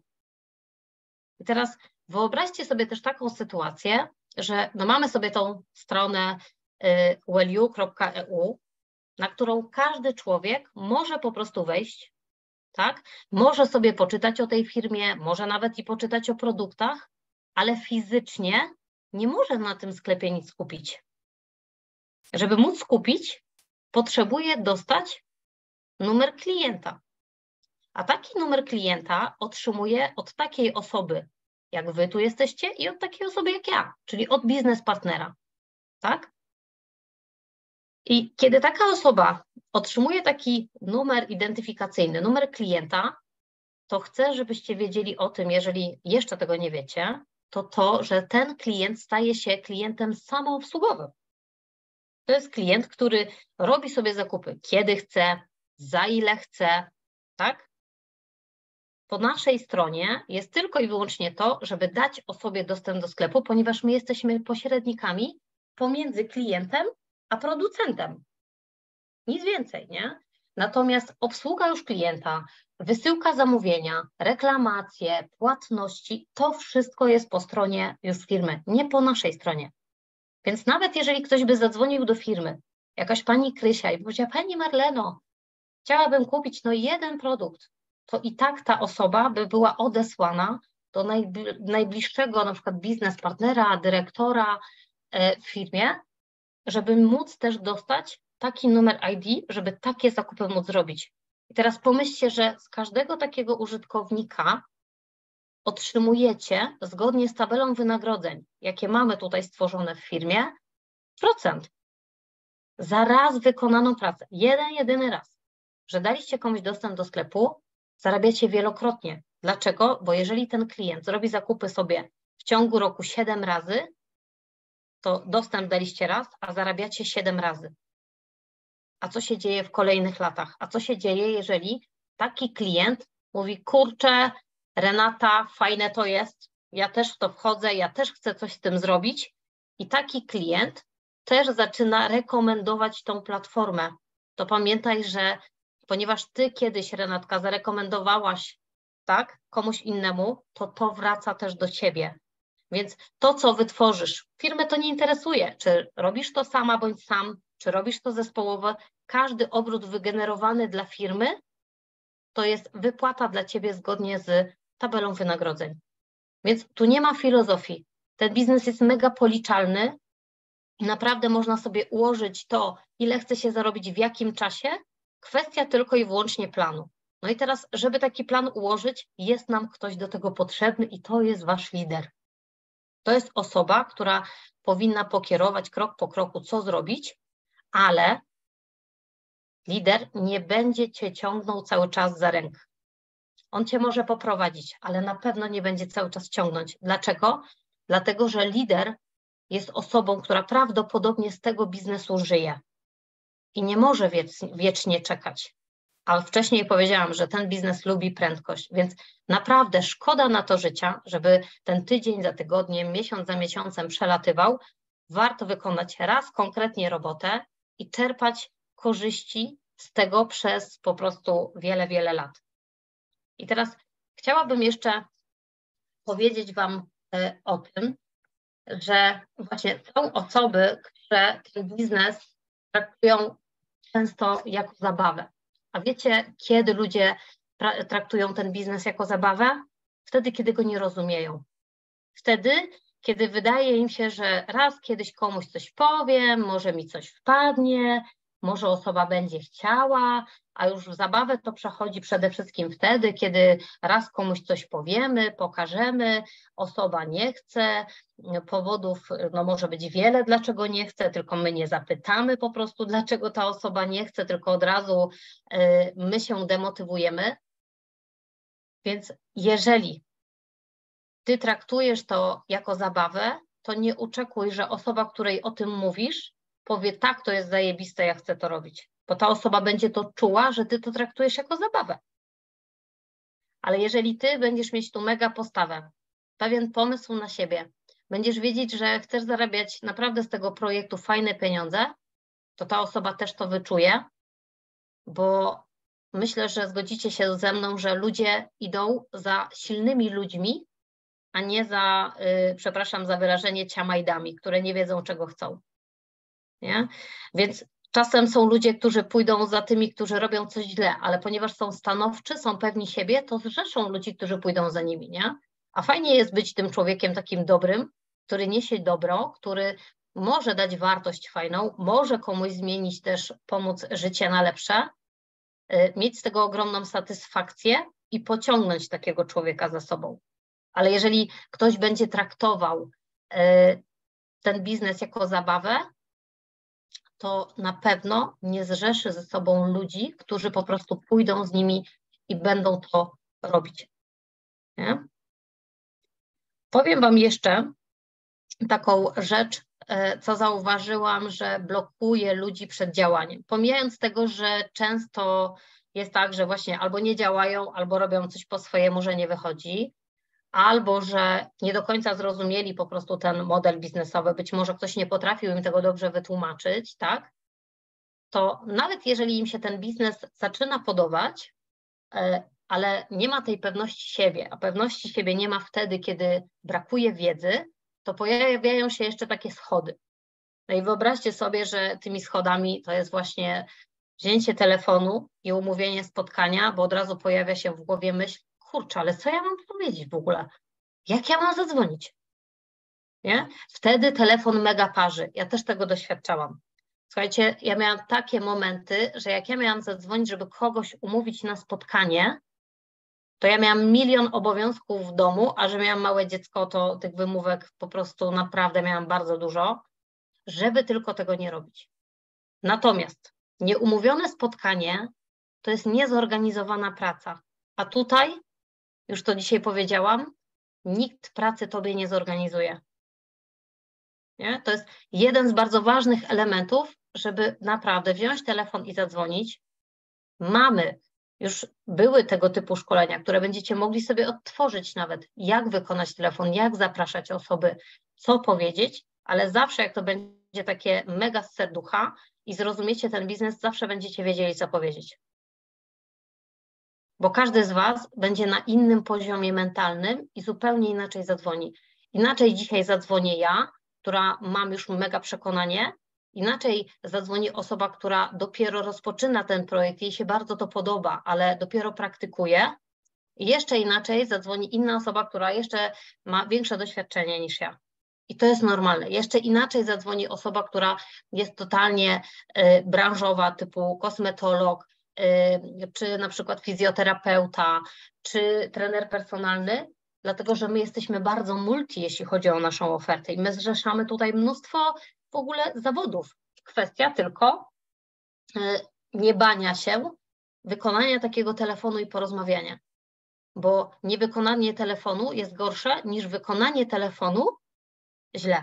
I teraz wyobraźcie sobie też taką sytuację, że no mamy sobie tą stronę y, wellu kropka e u, na którą każdy człowiek może po prostu wejść, tak? Może sobie poczytać o tej firmie, może nawet i poczytać o produktach, ale fizycznie nie może na tym sklepie nic kupić. Żeby móc kupić, potrzebuje dostać numer klienta. A taki numer klienta otrzymuje od takiej osoby, jak Wy tu jesteście i od takiej osoby jak ja, czyli od biznes partnera, tak? I kiedy taka osoba otrzymuje taki numer identyfikacyjny, numer klienta, to chcę, żebyście wiedzieli o tym, jeżeli jeszcze tego nie wiecie, to to, że ten klient staje się klientem samoobsługowym. To jest klient, który robi sobie zakupy kiedy chce, za ile chce, tak? Po naszej stronie jest tylko i wyłącznie to, żeby dać osobie dostęp do sklepu, ponieważ my jesteśmy pośrednikami pomiędzy klientem a producentem. Nic więcej, nie? Natomiast obsługa już klienta, wysyłka zamówienia, reklamacje, płatności, to wszystko jest po stronie już firmy, nie po naszej stronie. Więc nawet jeżeli ktoś by zadzwonił do firmy, jakaś pani Krysia i powiedziała, pani Marleno, chciałabym kupić no jeden produkt, to i tak ta osoba by była odesłana do najbli najbliższego na przykład biznes partnera, dyrektora e, w firmie, żeby móc też dostać taki numer I D, żeby takie zakupy móc zrobić. I teraz pomyślcie, że z każdego takiego użytkownika otrzymujecie, zgodnie z tabelą wynagrodzeń, jakie mamy tutaj stworzone w firmie, procent za raz wykonaną pracę. Jeden, jedyny raz. Że daliście komuś dostęp do sklepu, zarabiacie wielokrotnie. Dlaczego? Bo jeżeli ten klient zrobi zakupy sobie w ciągu roku siedem razy, to dostęp daliście raz, a zarabiacie siedem razy. A co się dzieje w kolejnych latach? A co się dzieje, jeżeli taki klient mówi, kurczę, Renata, fajne to jest, ja też w to wchodzę, ja też chcę coś z tym zrobić i taki klient też zaczyna rekomendować tą platformę. To pamiętaj, że ponieważ ty kiedyś, Renatka, zarekomendowałaś tak, komuś innemu, to to wraca też do ciebie. Więc to, co wytworzysz, firmę to nie interesuje, czy robisz to sama bądź sam, czy robisz to zespołowo, każdy obrót wygenerowany dla firmy to jest wypłata dla ciebie zgodnie z tabelą wynagrodzeń. Więc tu nie ma filozofii. Ten biznes jest mega policzalny i naprawdę można sobie ułożyć to, ile chce się zarobić w jakim czasie, kwestia tylko i wyłącznie planu. No i teraz, żeby taki plan ułożyć, jest nam ktoś do tego potrzebny i to jest wasz lider. To jest osoba, która powinna pokierować krok po kroku, co zrobić, ale lider nie będzie cię ciągnął cały czas za rękę. On cię może poprowadzić, ale na pewno nie będzie cały czas ciągnąć. Dlaczego? Dlatego, że lider jest osobą, która prawdopodobnie z tego biznesu żyje i nie może wiecznie czekać. Ale wcześniej powiedziałam, że ten biznes lubi prędkość, więc naprawdę szkoda na to życia, żeby ten tydzień za tygodniem, miesiąc za miesiącem przelatywał. Warto wykonać raz konkretnie robotę i czerpać korzyści z tego przez po prostu wiele, wiele lat. I teraz chciałabym jeszcze powiedzieć wam o tym, że właśnie są osoby, które ten biznes traktują często jako zabawę. A wiecie, kiedy ludzie traktują ten biznes jako zabawę? Wtedy, kiedy go nie rozumieją. Wtedy, kiedy wydaje im się, że raz kiedyś komuś coś powiem, może mi coś wpadnie, może osoba będzie chciała, a już w zabawę to przechodzi przede wszystkim wtedy, kiedy raz komuś coś powiemy, pokażemy, osoba nie chce, powodów no może być wiele, dlaczego nie chce, tylko my nie zapytamy po prostu, dlaczego ta osoba nie chce, tylko od razu y, my się demotywujemy. Więc jeżeli ty traktujesz to jako zabawę, to nie oczekuj, że osoba, której o tym mówisz, powie tak, to jest zajebiste, ja chcę to robić. Bo ta osoba będzie to czuła, że ty to traktujesz jako zabawę. Ale jeżeli ty będziesz mieć tu mega postawę, pewien pomysł na siebie, będziesz wiedzieć, że chcesz zarabiać naprawdę z tego projektu fajne pieniądze, to ta osoba też to wyczuje, bo myślę, że zgodzicie się ze mną, że ludzie idą za silnymi ludźmi, a nie za, yy, przepraszam za wyrażenie, ciamajdami, które nie wiedzą, czego chcą. Nie? Więc czasem są ludzie, którzy pójdą za tymi, którzy robią coś źle, ale ponieważ są stanowczy, są pewni siebie, to zrzeszą ludzi, którzy pójdą za nimi, nie? A fajnie jest być tym człowiekiem takim dobrym, który niesie dobro, który może dać wartość fajną, może komuś zmienić też, pomóc życie na lepsze, yy, mieć z tego ogromną satysfakcję i pociągnąć takiego człowieka za sobą. Ale jeżeli ktoś będzie traktował yy, ten biznes jako zabawę, to na pewno nie zrzeszy ze sobą ludzi, którzy po prostu pójdą z nimi i będą to robić. Nie? Powiem wam jeszcze taką rzecz, co zauważyłam, że blokuje ludzi przed działaniem. Pomijając tego, że często jest tak, że właśnie albo nie działają, albo robią coś po swojemu, że nie wychodzi, albo że nie do końca zrozumieli po prostu ten model biznesowy, być może ktoś nie potrafił im tego dobrze wytłumaczyć, tak? To nawet jeżeli im się ten biznes zaczyna podobać, ale nie ma tej pewności siebie, a pewności siebie nie ma wtedy, kiedy brakuje wiedzy, to pojawiają się jeszcze takie schody. No i wyobraźcie sobie, że tymi schodami to jest właśnie wzięcie telefonu i umówienie spotkania, bo od razu pojawia się w głowie myśl, kurczę, ale co ja mam powiedzieć w ogóle? Jak ja mam zadzwonić? Nie? Wtedy telefon mega parzy. Ja też tego doświadczałam. Słuchajcie, ja miałam takie momenty, że jak ja miałam zadzwonić, żeby kogoś umówić na spotkanie, to ja miałam milion obowiązków w domu, a że miałam małe dziecko, to tych wymówek po prostu naprawdę miałam bardzo dużo, żeby tylko tego nie robić. Natomiast nieumówione spotkanie to jest niezorganizowana praca. A tutaj, już to dzisiaj powiedziałam, nikt pracy tobie nie zorganizuje. Nie? To jest jeden z bardzo ważnych elementów, żeby naprawdę wziąć telefon i zadzwonić. Mamy, już były tego typu szkolenia, które będziecie mogli sobie odtworzyć nawet, jak wykonać telefon, jak zapraszać osoby, co powiedzieć, ale zawsze jak to będzie takie mega z serducha i zrozumiecie ten biznes, zawsze będziecie wiedzieli, co powiedzieć. Bo każdy z Was będzie na innym poziomie mentalnym i zupełnie inaczej zadzwoni. Inaczej dzisiaj zadzwonię ja, która mam już mega przekonanie, inaczej zadzwoni osoba, która dopiero rozpoczyna ten projekt, jej się bardzo to podoba, ale dopiero praktykuje. I jeszcze inaczej zadzwoni inna osoba, która jeszcze ma większe doświadczenie niż ja. I to jest normalne. Jeszcze inaczej zadzwoni osoba, która jest totalnie y, branżowa, typu kosmetolog, y, czy na przykład fizjoterapeuta, czy trener personalny, dlatego że my jesteśmy bardzo multi, jeśli chodzi o naszą ofertę i my zrzeszamy tutaj mnóstwo w ogóle zawodów. Kwestia tylko y, nie bania się wykonania takiego telefonu i porozmawiania, bo niewykonanie telefonu jest gorsze niż wykonanie telefonu źle,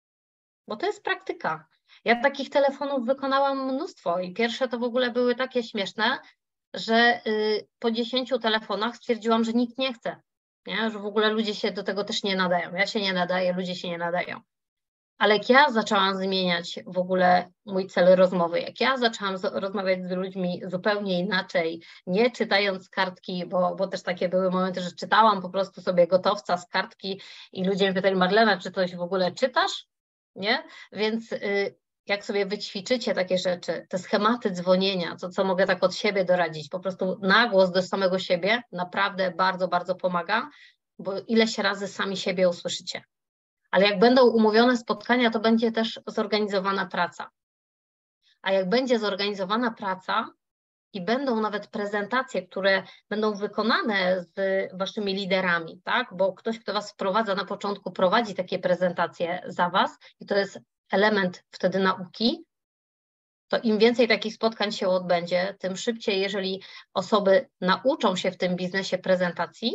bo to jest praktyka. Ja takich telefonów wykonałam mnóstwo i pierwsze to w ogóle były takie śmieszne, że y, po dziesięciu telefonach stwierdziłam, że nikt nie chce, nie? Że w ogóle ludzie się do tego też nie nadają. Ja się nie nadaję, ludzie się nie nadają. Ale jak ja zaczęłam zmieniać w ogóle mój cel rozmowy, jak ja zaczęłam z, rozmawiać z ludźmi zupełnie inaczej, nie czytając z kartki, bo, bo też takie były momenty, że czytałam po prostu sobie gotowca z kartki i ludzie mi pytali, Marlena, czy coś w ogóle czytasz? Nie? Więc y, jak sobie wyćwiczycie takie rzeczy, te schematy dzwonienia, to co mogę tak od siebie doradzić, po prostu na głos do samego siebie naprawdę bardzo, bardzo pomaga, bo ileś razy sami siebie usłyszycie. Ale jak będą umówione spotkania, to będzie też zorganizowana praca. A jak będzie zorganizowana praca i będą nawet prezentacje, które będą wykonane z waszymi liderami, tak? Bo ktoś, kto was wprowadza na początku, prowadzi takie prezentacje za was i to jest element wtedy nauki, to im więcej takich spotkań się odbędzie, tym szybciej, jeżeli osoby nauczą się w tym biznesie prezentacji,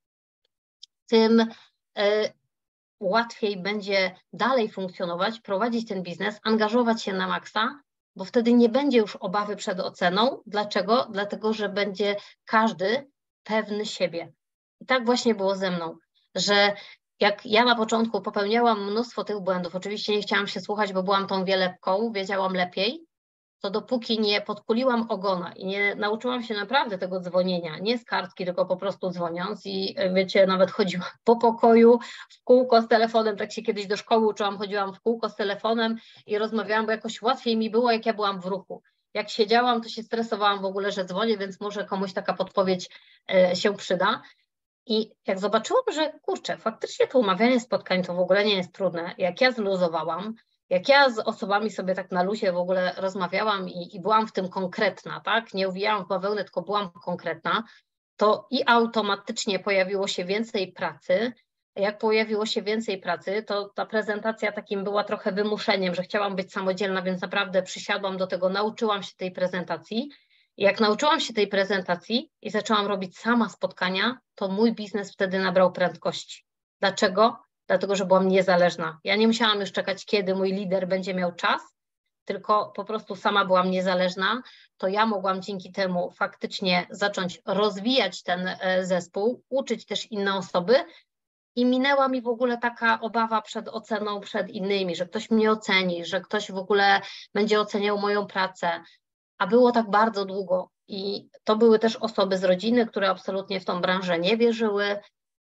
tym y, łatwiej będzie dalej funkcjonować, prowadzić ten biznes, angażować się na maksa, bo wtedy nie będzie już obawy przed oceną. Dlaczego? Dlatego, że będzie każdy pewny siebie. I tak właśnie było ze mną, że jak ja na początku popełniałam mnóstwo tych błędów, oczywiście nie chciałam się słuchać, bo byłam tą wielepką, wiedziałam lepiej, to dopóki nie podkuliłam ogona i nie nauczyłam się naprawdę tego dzwonienia, nie z kartki, tylko po prostu dzwoniąc i wiecie, nawet chodziłam po pokoju w kółko z telefonem, tak się kiedyś do szkoły uczyłam, chodziłam w kółko z telefonem i rozmawiałam, bo jakoś łatwiej mi było, jak ja byłam w ruchu. Jak siedziałam, to się stresowałam w ogóle, że dzwonię, więc może komuś taka podpowiedź się przyda. I jak zobaczyłam, że kurczę, faktycznie to umawianie spotkań to w ogóle nie jest trudne, jak ja zluzowałam, jak ja z osobami sobie tak na luzie w ogóle rozmawiałam i, i byłam w tym konkretna, tak, nie uwijałam w bawełnę, tylko byłam konkretna, to i automatycznie pojawiło się więcej pracy. Jak pojawiło się więcej pracy, to ta prezentacja takim była trochę wymuszeniem, że chciałam być samodzielna, więc naprawdę przysiadłam do tego, nauczyłam się tej prezentacji. I jak nauczyłam się tej prezentacji i zaczęłam robić sama spotkania, to mój biznes wtedy nabrał prędkości. Dlaczego? Dlatego, że byłam niezależna. Ja nie musiałam już czekać, kiedy mój lider będzie miał czas, tylko po prostu sama byłam niezależna, to ja mogłam dzięki temu faktycznie zacząć rozwijać ten zespół, uczyć też inne osoby i minęła mi w ogóle taka obawa przed oceną, przed innymi, że ktoś mnie oceni, że ktoś w ogóle będzie oceniał moją pracę, a było tak bardzo długo i to były też osoby z rodziny, które absolutnie w tą branżę nie wierzyły,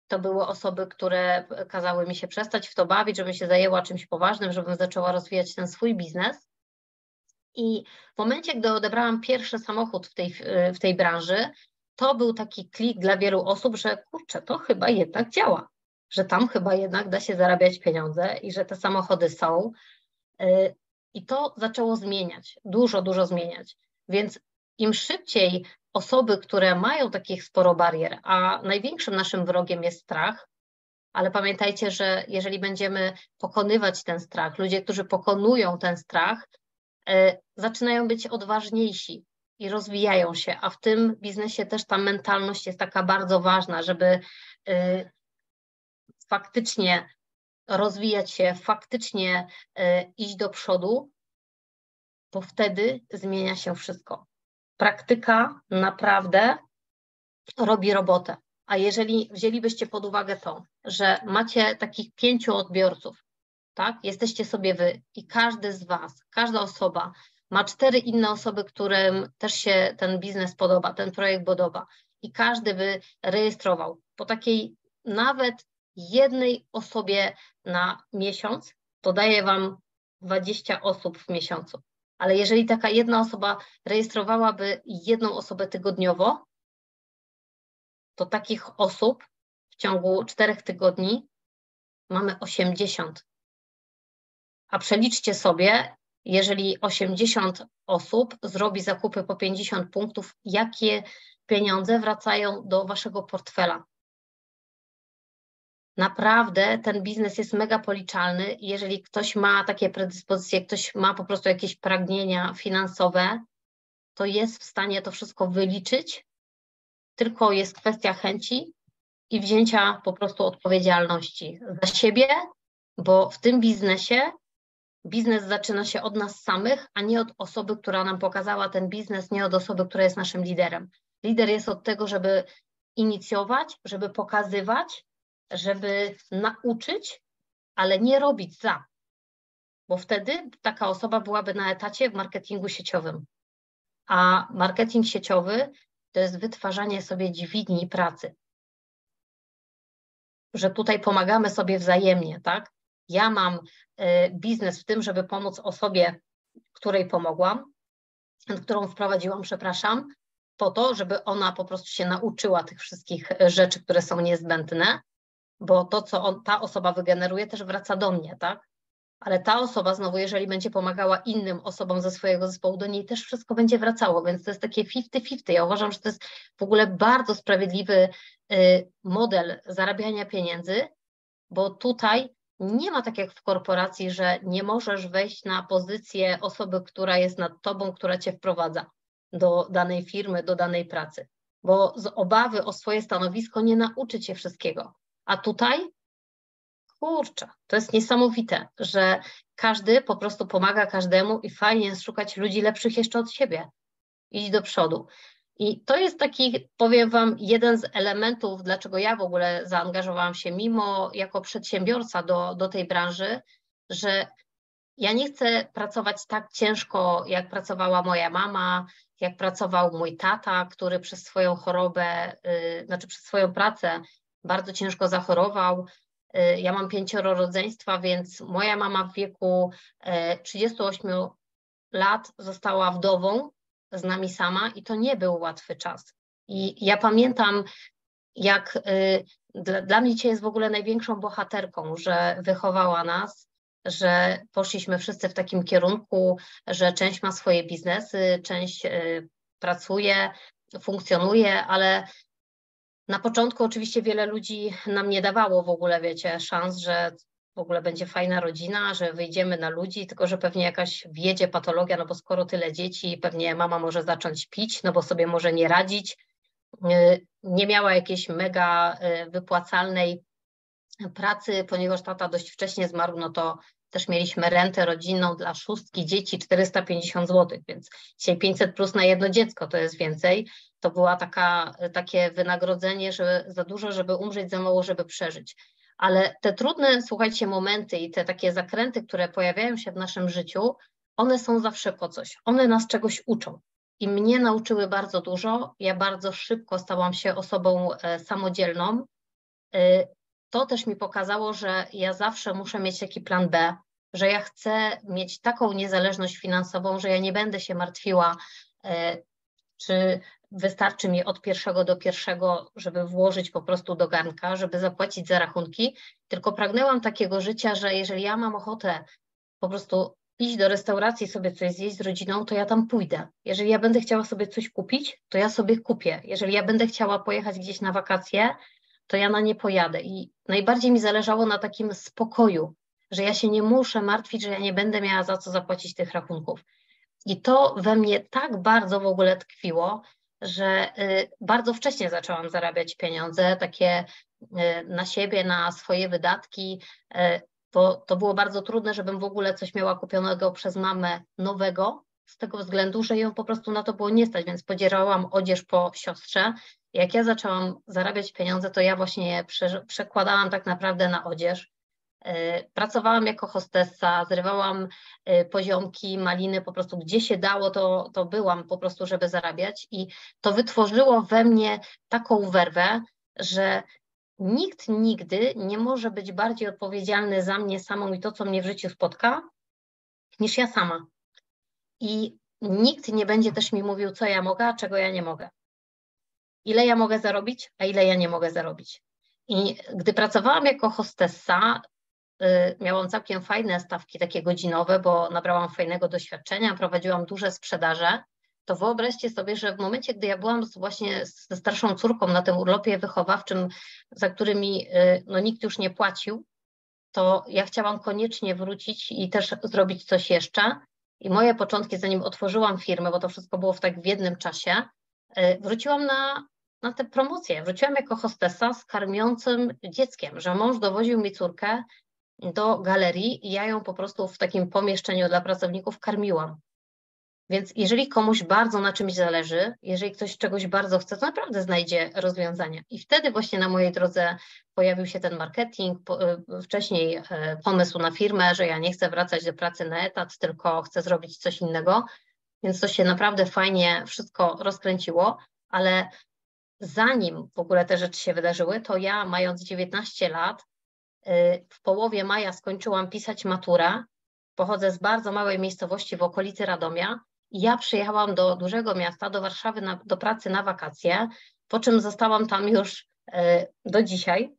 to były osoby, które kazały mi się przestać w to bawić, żebym się zajęła czymś poważnym, żebym zaczęła rozwijać ten swój biznes. I w momencie, gdy odebrałam pierwszy samochód w tej, w tej branży, to był taki klik dla wielu osób, że kurczę, to chyba jednak działa, że tam chyba jednak da się zarabiać pieniądze i że te samochody są. I to zaczęło zmieniać, dużo, dużo zmieniać. Więc im szybciej osoby, które mają takich sporo barier, a największym naszym wrogiem jest strach, ale pamiętajcie, że jeżeli będziemy pokonywać ten strach, ludzie, którzy pokonują ten strach, y, zaczynają być odważniejsi i rozwijają się, a w tym biznesie też ta mentalność jest taka bardzo ważna, żeby y, faktycznie rozwijać się, faktycznie y, iść do przodu, bo wtedy zmienia się wszystko. Praktyka naprawdę robi robotę. A jeżeli wzięlibyście pod uwagę to, że macie takich pięciu odbiorców, tak? Jesteście sobie wy i każdy z was, każda osoba ma cztery inne osoby, którym też się ten biznes podoba, ten projekt podoba i każdy by rejestrował po takiej nawet jednej osobie na miesiąc, to daje wam dwadzieścia osób w miesiącu. Ale jeżeli taka jedna osoba rejestrowałaby jedną osobę tygodniowo, to takich osób w ciągu czterech tygodni mamy osiemdziesiąt. A przeliczcie sobie, jeżeli osiemdziesiąt osób zrobi zakupy po pięćdziesiąt punktów, jakie pieniądze wracają do waszego portfela. Naprawdę ten biznes jest mega policzalny. Jeżeli ktoś ma takie predyspozycje, ktoś ma po prostu jakieś pragnienia finansowe, to jest w stanie to wszystko wyliczyć, tylko jest kwestia chęci i wzięcia po prostu odpowiedzialności za siebie, bo w tym biznesie biznes zaczyna się od nas samych, a nie od osoby, która nam pokazała ten biznes, nie od osoby, która jest naszym liderem. Lider jest od tego, żeby inicjować, żeby pokazywać, żeby nauczyć, ale nie robić za, bo wtedy taka osoba byłaby na etacie w marketingu sieciowym. A marketing sieciowy to jest wytwarzanie sobie dźwigni pracy. Że tutaj pomagamy sobie wzajemnie, tak? Ja mam y, biznes w tym, żeby pomóc osobie, której pomogłam, którą wprowadziłam, przepraszam, po to, żeby ona po prostu się nauczyła tych wszystkich rzeczy, które są niezbędne, bo to, co on, ta osoba wygeneruje, też wraca do mnie, tak? Ale ta osoba znowu, jeżeli będzie pomagała innym osobom ze swojego zespołu, do niej też wszystko będzie wracało, więc to jest takie fifty fifty. Ja uważam, że to jest w ogóle bardzo sprawiedliwy y, model zarabiania pieniędzy, bo tutaj nie ma tak jak w korporacji, że nie możesz wejść na pozycję osoby, która jest nad tobą, która cię wprowadza do danej firmy, do danej pracy, bo z obawy o swoje stanowisko nie nauczy cię wszystkiego. A tutaj, kurczę, to jest niesamowite, że każdy po prostu pomaga każdemu i fajnie jest szukać ludzi lepszych jeszcze od siebie, iść do przodu. I to jest taki, powiem wam, jeden z elementów, dlaczego ja w ogóle zaangażowałam się mimo jako przedsiębiorca do, do tej branży, że ja nie chcę pracować tak ciężko, jak pracowała moja mama, jak pracował mój tata, który przez swoją chorobę, yy, znaczy przez swoją pracę bardzo ciężko zachorował. Yy, ja mam pięcioro rodzeństwa, więc moja mama w wieku yy, trzydziestu ośmiu lat została wdową z nami sama i to nie był łatwy czas. I ja pamiętam, jak y, dla, dla mnie dzisiaj jest w ogóle największą bohaterką, że wychowała nas, że poszliśmy wszyscy w takim kierunku, że część ma swoje biznesy, część y, pracuje, funkcjonuje, ale na początku oczywiście wiele ludzi nam nie dawało w ogóle, wiecie, szans, że w ogóle będzie fajna rodzina, że wyjdziemy na ludzi, tylko że pewnie jakaś wjedzie patologia, no bo skoro tyle dzieci, pewnie mama może zacząć pić, no bo sobie może nie radzić. Nie miała jakiejś mega wypłacalnej pracy, ponieważ tata dość wcześnie zmarł, no to też mieliśmy rentę rodzinną dla szóstki dzieci czterysta pięćdziesiąt złotych, więc dzisiaj pięćset plus na jedno dziecko to jest więcej. To była taka, takie wynagrodzenie, że za dużo, żeby umrzeć, za mało, żeby przeżyć. Ale te trudne, słuchajcie, momenty i te takie zakręty, które pojawiają się w naszym życiu, one są zawsze po coś. One nas czegoś uczą. I mnie nauczyły bardzo dużo. Ja bardzo szybko stałam się osobą samodzielną. to też mi pokazało, że ja zawsze muszę mieć taki plan B, że ja chcę mieć taką niezależność finansową, że ja nie będę się martwiła, czy wystarczy mi od pierwszego do pierwszego, żeby włożyć po prostu do garnka, żeby zapłacić za rachunki, tylko pragnęłam takiego życia, że jeżeli ja mam ochotę po prostu iść do restauracji, sobie coś zjeść z rodziną, to ja tam pójdę. Jeżeli ja będę chciała sobie coś kupić, to ja sobie kupię. Jeżeli ja będę chciała pojechać gdzieś na wakacje, to ja na nie pojadę. I najbardziej mi zależało na takim spokoju, że ja się nie muszę martwić, że ja nie będę miała za co zapłacić tych rachunków. I to we mnie tak bardzo w ogóle tkwiło, że bardzo wcześnie zaczęłam zarabiać pieniądze, takie na siebie, na swoje wydatki, bo to było bardzo trudne, żebym w ogóle coś miała kupionego przez mamę nowego, z tego względu, że ją po prostu na to było nie stać, więc podzierałam odzież po siostrze. Jak ja zaczęłam zarabiać pieniądze, to ja właśnie je przekładałam tak naprawdę na odzież. Pracowałam jako hostessa, zrywałam poziomki, maliny, po prostu gdzie się dało, to, to byłam po prostu, żeby zarabiać i to wytworzyło we mnie taką werwę, że nikt nigdy nie może być bardziej odpowiedzialny za mnie samą i to, co mnie w życiu spotka, niż ja sama. I nikt nie będzie też mi mówił, co ja mogę, a czego ja nie mogę. Ile ja mogę zarobić, a ile ja nie mogę zarobić. I gdy pracowałam jako hostessa, miałam całkiem fajne stawki takie godzinowe, bo nabrałam fajnego doświadczenia, prowadziłam duże sprzedaże, to wyobraźcie sobie, że w momencie, gdy ja byłam właśnie ze starszą córką na tym urlopie wychowawczym, za którymi no, nikt już nie płacił, to ja chciałam koniecznie wrócić i też zrobić coś jeszcze. I moje początki, zanim otworzyłam firmę, bo to wszystko było w tak w jednym czasie, wróciłam na, na te promocje. Wróciłam jako hostessa z karmiącym dzieckiem, że mąż dowoził mi córkę do galerii i ja ją po prostu w takim pomieszczeniu dla pracowników karmiłam. Więc jeżeli komuś bardzo na czymś zależy, jeżeli ktoś czegoś bardzo chce, to naprawdę znajdzie rozwiązania. I wtedy właśnie na mojej drodze pojawił się ten marketing, po, wcześniej pomysł na firmę, że ja nie chcę wracać do pracy na etat, tylko chcę zrobić coś innego. Więc to się naprawdę fajnie wszystko rozkręciło, ale zanim w ogóle te rzeczy się wydarzyły, to ja mając dziewiętnaście lat, w połowie maja skończyłam pisać maturę. Pochodzę z bardzo małej miejscowości w okolicy Radomia i ja przyjechałam do dużego miasta, do Warszawy na, do pracy na wakacje, po czym zostałam tam już do dzisiaj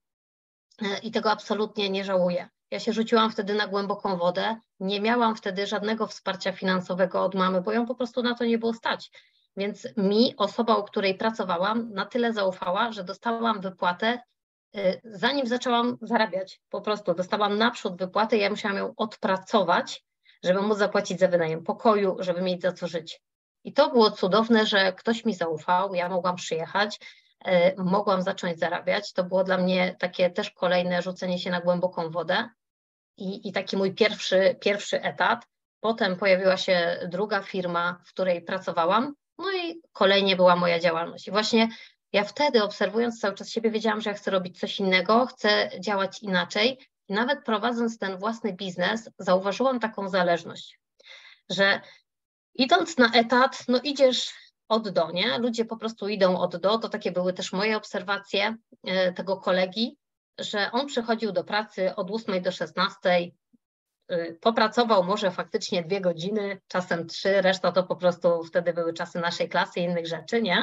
i tego absolutnie nie żałuję. Ja się rzuciłam wtedy na głęboką wodę, nie miałam wtedy żadnego wsparcia finansowego od mamy, bo ją po prostu na to nie było stać. Więc mi osoba, u której pracowałam, na tyle zaufała, że dostałam wypłatę, zanim zaczęłam zarabiać. Po prostu dostałam naprzód wypłatę i ja musiałam ją odpracować, żeby móc zapłacić za wynajem pokoju, żeby mieć za co żyć. I to było cudowne, że ktoś mi zaufał, ja mogłam przyjechać, mogłam zacząć zarabiać. To było dla mnie takie też kolejne rzucenie się na głęboką wodę i, i taki mój pierwszy, pierwszy etat. Potem pojawiła się druga firma, w której pracowałam, no i kolejnie była moja działalność. I właśnie ja wtedy, obserwując cały czas siebie, wiedziałam, że ja chcę robić coś innego, chcę działać inaczej. I nawet prowadząc ten własny biznes, zauważyłam taką zależność, że idąc na etat, no idziesz od do, nie? Ludzie po prostu idą od do. To takie były też moje obserwacje tego kolegi, że on przychodził do pracy od ósmej do szesnastej, popracował może faktycznie dwie godziny, czasem trzy, reszta to po prostu wtedy były czasy naszej klasy i innych rzeczy, nie?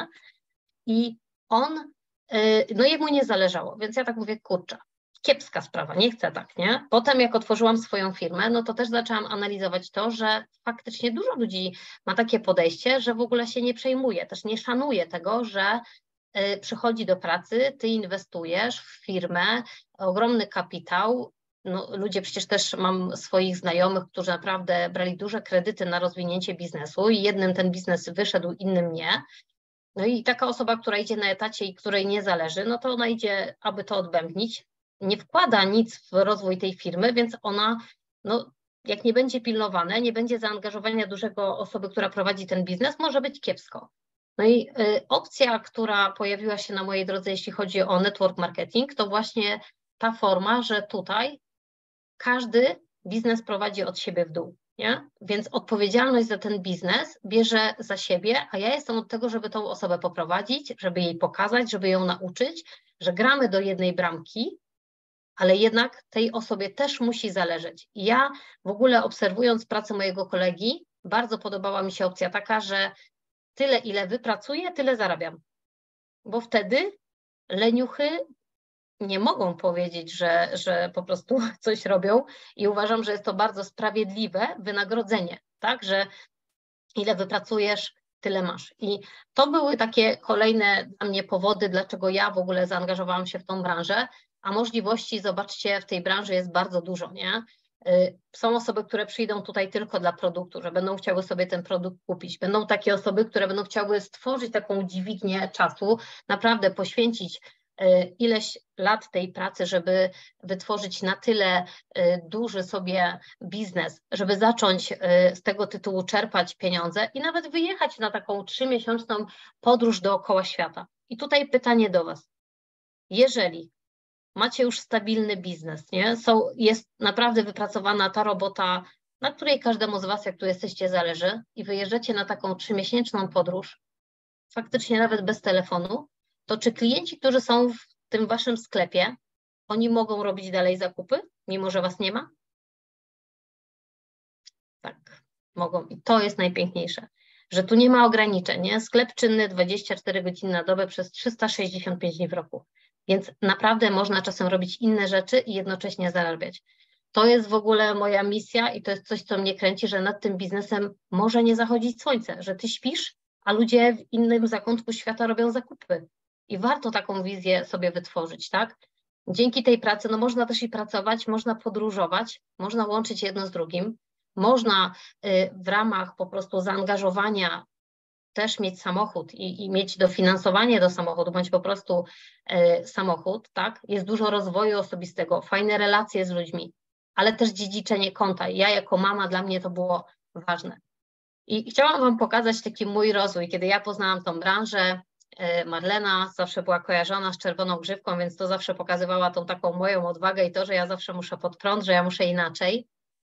I on, no jemu nie zależało, więc ja tak mówię, kurczę, kiepska sprawa, nie chcę tak, nie? Potem jak otworzyłam swoją firmę, no to też zaczęłam analizować to, że faktycznie dużo ludzi ma takie podejście, że w ogóle się nie przejmuje, też nie szanuje tego, że przychodzi do pracy, ty inwestujesz w firmę, ogromny kapitał, no ludzie przecież też mam swoich znajomych, którzy naprawdę brali duże kredyty na rozwinięcie biznesu i jednym ten biznes wyszedł, innym nie. No i taka osoba, która idzie na etacie i której nie zależy, no to ona idzie, aby to odbębnić, nie wkłada nic w rozwój tej firmy, więc ona, no jak nie będzie pilnowane, nie będzie zaangażowania dużego osoby, która prowadzi ten biznes, może być kiepsko. No i y, opcja, która pojawiła się na mojej drodze, jeśli chodzi o network marketing, to właśnie ta forma, że tutaj każdy biznes prowadzi od siebie w dół. nie? Więc odpowiedzialność za ten biznes bierze za siebie, a ja jestem od tego, żeby tą osobę poprowadzić, żeby jej pokazać, żeby ją nauczyć, że gramy do jednej bramki, ale jednak tej osobie też musi zależeć. I ja w ogóle obserwując pracę mojego kolegi, bardzo podobała mi się opcja taka, że tyle ile wypracuję, tyle zarabiam. Bo wtedy leniuchy nie mogą powiedzieć, że, że po prostu coś robią i uważam, że jest to bardzo sprawiedliwe wynagrodzenie, tak, że ile wypracujesz, tyle masz. I to były takie kolejne dla mnie powody, dlaczego ja w ogóle zaangażowałam się w tą branżę, a możliwości, zobaczcie, w tej branży jest bardzo dużo, nie? Są osoby, które przyjdą tutaj tylko dla produktu, że będą chciały sobie ten produkt kupić. Będą takie osoby, które będą chciały stworzyć taką dźwignię czasu, naprawdę poświęcić ileś lat tej pracy, żeby wytworzyć na tyle duży sobie biznes, żeby zacząć z tego tytułu czerpać pieniądze i nawet wyjechać na taką trzymiesięczną podróż dookoła świata. I tutaj pytanie do Was. Jeżeli macie już stabilny biznes, nie? Są, jest naprawdę wypracowana ta robota, na której każdemu z Was, jak tu jesteście, zależy i wyjeżdżacie na taką trzymiesięczną podróż, faktycznie nawet bez telefonu, to czy klienci, którzy są w tym Waszym sklepie, oni mogą robić dalej zakupy, mimo że Was nie ma? Tak, mogą. I to jest najpiękniejsze, że tu nie ma ograniczeń, nie? Sklep czynny dwadzieścia cztery godziny na dobę przez trzysta sześćdziesiąt pięć dni w roku. Więc naprawdę można czasem robić inne rzeczy i jednocześnie zarabiać. To jest w ogóle moja misja i to jest coś, co mnie kręci, że nad tym biznesem może nie zachodzić słońce, że Ty śpisz, a ludzie w innym zakątku świata robią zakupy. I warto taką wizję sobie wytworzyć, tak? Dzięki tej pracy no można też i pracować, można podróżować, można łączyć jedno z drugim, można y, w ramach po prostu zaangażowania też mieć samochód i, i mieć dofinansowanie do samochodu, bądź po prostu y, samochód, tak? Jest dużo rozwoju osobistego, fajne relacje z ludźmi, ale też dziedziczenie konta. Ja jako mama, dla mnie to było ważne. I chciałam Wam pokazać taki mój rozwój, kiedy ja poznałam tą branżę. Marlena zawsze była kojarzona z czerwoną grzywką, więc to zawsze pokazywała tą taką moją odwagę i to, że ja zawsze muszę pod prąd, że ja muszę inaczej,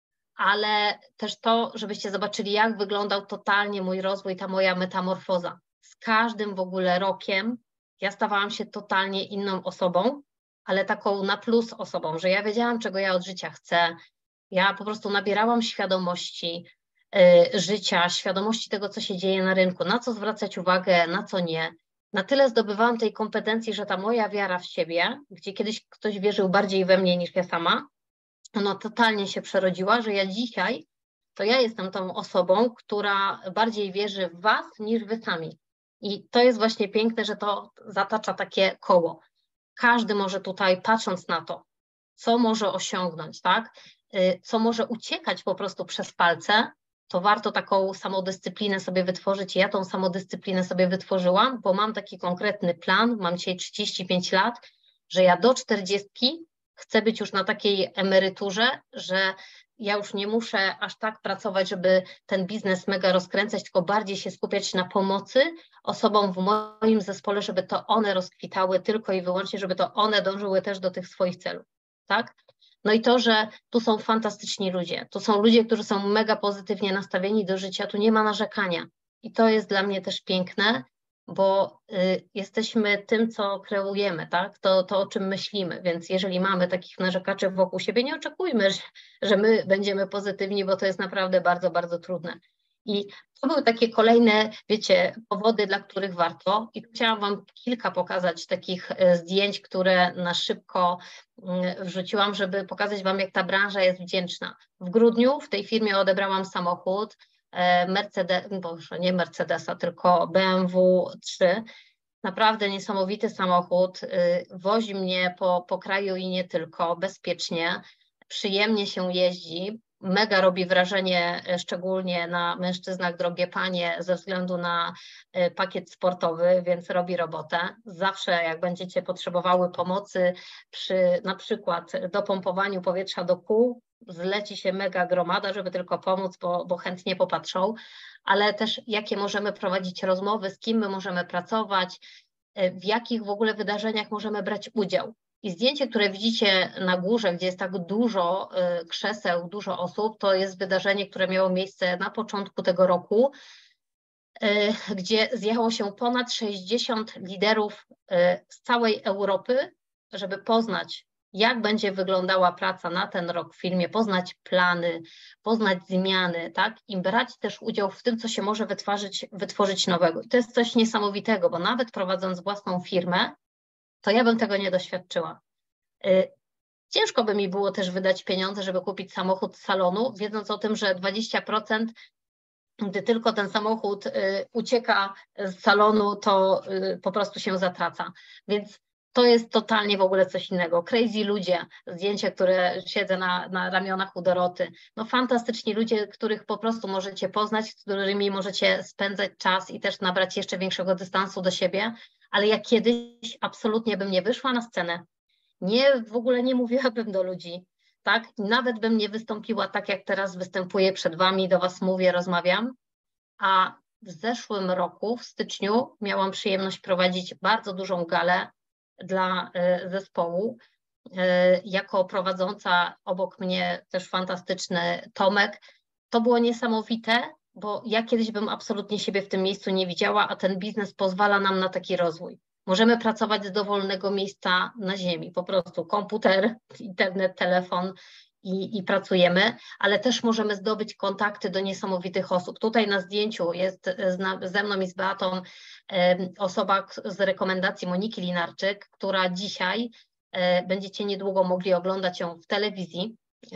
ale też to, żebyście zobaczyli, jak wyglądał totalnie mój rozwój, ta moja metamorfoza. Z każdym w ogóle rokiem ja stawałam się totalnie inną osobą, ale taką na plus osobą, że ja wiedziałam, czego ja od życia chcę. Ja po prostu nabierałam świadomości y, życia, świadomości tego, co się dzieje na rynku, na co zwracać uwagę, na co nie. Na tyle zdobywałam tej kompetencji, że ta moja wiara w siebie, gdzie kiedyś ktoś wierzył bardziej we mnie niż ja sama, ona totalnie się przerodziła, że ja dzisiaj, to ja jestem tą osobą, która bardziej wierzy w Was niż Wy sami. I to jest właśnie piękne, że to zatacza takie koło. Każdy może tutaj, patrząc na to, co może osiągnąć, tak, co może uciekać po prostu przez palce, to warto taką samodyscyplinę sobie wytworzyć. Ja tą samodyscyplinę sobie wytworzyłam, bo mam taki konkretny plan, mam dzisiaj trzydzieści pięć lat, że ja do czterdziestki chcę być już na takiej emeryturze, że ja już nie muszę aż tak pracować, żeby ten biznes mega rozkręcać, tylko bardziej się skupiać na pomocy osobom w moim zespole, żeby to one rozkwitały tylko i wyłącznie, żeby to one dążyły też do tych swoich celów, tak? No i to, że tu są fantastyczni ludzie, tu są ludzie, którzy są mega pozytywnie nastawieni do życia, tu nie ma narzekania. I to jest dla mnie też piękne, bo y, jesteśmy tym, co kreujemy, tak? To, to, o czym myślimy, więc jeżeli mamy takich narzekaczy wokół siebie, nie oczekujmy, że, że my będziemy pozytywni, bo to jest naprawdę bardzo, bardzo trudne. I to były takie kolejne, wiecie, powody, dla których warto. I chciałam Wam kilka pokazać takich zdjęć, które na szybko wrzuciłam, żeby pokazać Wam, jak ta branża jest wdzięczna. W grudniu w tej firmie odebrałam samochód, Mercedes, boże, nie Mercedesa, tylko B M W trzy. Naprawdę niesamowity samochód. Wozi mnie po, po kraju i nie tylko, bezpiecznie, przyjemnie się jeździ. Mega robi wrażenie, szczególnie na mężczyznach, drogie panie, ze względu na pakiet sportowy, więc robi robotę. Zawsze jak będziecie potrzebowały pomocy przy na przykład dopompowaniu powietrza do kół, zleci się mega gromada, żeby tylko pomóc, bo, bo chętnie popatrzą, ale też jakie możemy prowadzić rozmowy, z kim my możemy pracować, w jakich w ogóle wydarzeniach możemy brać udział. I zdjęcie, które widzicie na górze, gdzie jest tak dużo krzeseł, dużo osób, to jest wydarzenie, które miało miejsce na początku tego roku, gdzie zjechało się ponad sześćdziesiąt liderów z całej Europy, żeby poznać, jak będzie wyglądała praca na ten rok w firmie, poznać plany, poznać zmiany, tak? I brać też udział w tym, co się może wytworzyć, wytworzyć nowego. I to jest coś niesamowitego, bo nawet prowadząc własną firmę, to ja bym tego nie doświadczyła. Ciężko by mi było też wydać pieniądze, żeby kupić samochód z salonu, wiedząc o tym, że dwadzieścia procent, gdy tylko ten samochód ucieka z salonu, to po prostu się zatraca. Więc to jest totalnie w ogóle coś innego. Crazy ludzie, zdjęcia, które siedzę na, na ramionach u Doroty. No fantastyczni ludzie, których po prostu możecie poznać, z którymi możecie spędzać czas i też nabrać jeszcze większego dystansu do siebie. Ale ja kiedyś absolutnie bym nie wyszła na scenę. Nie, w ogóle nie mówiłabym do ludzi, tak? Nawet bym nie wystąpiła tak, jak teraz występuję przed wami, do was mówię, rozmawiam. A w zeszłym roku, w styczniu, miałam przyjemność prowadzić bardzo dużą galę dla zespołu. Jako prowadząca obok mnie też fantastyczny Tomek. To było niesamowite, bo ja kiedyś bym absolutnie siebie w tym miejscu nie widziała, a ten biznes pozwala nam na taki rozwój. Możemy pracować z dowolnego miejsca na ziemi, po prostu komputer, internet, telefon i, i pracujemy, ale też możemy zdobyć kontakty do niesamowitych osób. Tutaj na zdjęciu jest ze mną i z Beatą osoba z rekomendacji Moniki Linarczyk, która dzisiaj, będziecie niedługo mogli oglądać ją w telewizji,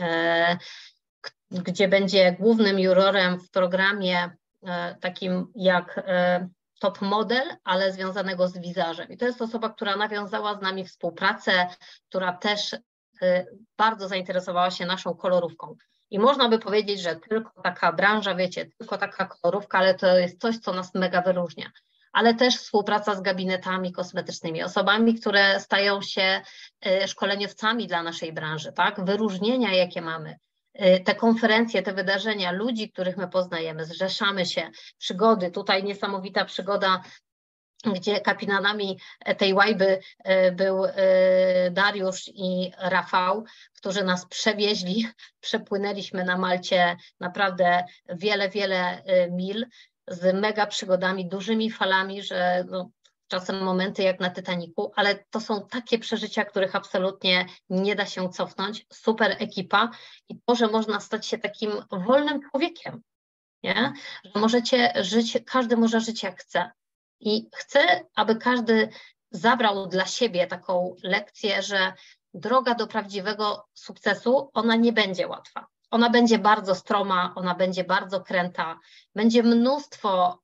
gdzie będzie głównym jurorem w programie takim jak Top Model, ale związanego z wizażem. I to jest osoba, która nawiązała z nami współpracę, która też bardzo zainteresowała się naszą kolorówką. I można by powiedzieć, że tylko taka branża, wiecie, tylko taka kolorówka, ale to jest coś, co nas mega wyróżnia. Ale też współpraca z gabinetami kosmetycznymi, osobami, które stają się szkoleniowcami dla naszej branży, tak? Wyróżnienia, jakie mamy. Te konferencje, te wydarzenia, ludzi, których my poznajemy, zrzeszamy się, przygody. Tutaj niesamowita przygoda, gdzie kapitanami tej łajby był Dariusz i Rafał, którzy nas przewieźli, przepłynęliśmy na Malcie naprawdę wiele, wiele mil z mega przygodami, dużymi falami, że no, czasem momenty jak na Titanicu, ale to są takie przeżycia, których absolutnie nie da się cofnąć. Super ekipa i to, że można stać się takim wolnym człowiekiem, nie? Że możecie żyć, każdy może żyć jak chce. I chcę, aby każdy zabrał dla siebie taką lekcję, że droga do prawdziwego sukcesu, ona nie będzie łatwa. Ona będzie bardzo stroma, ona będzie bardzo kręta, będzie mnóstwo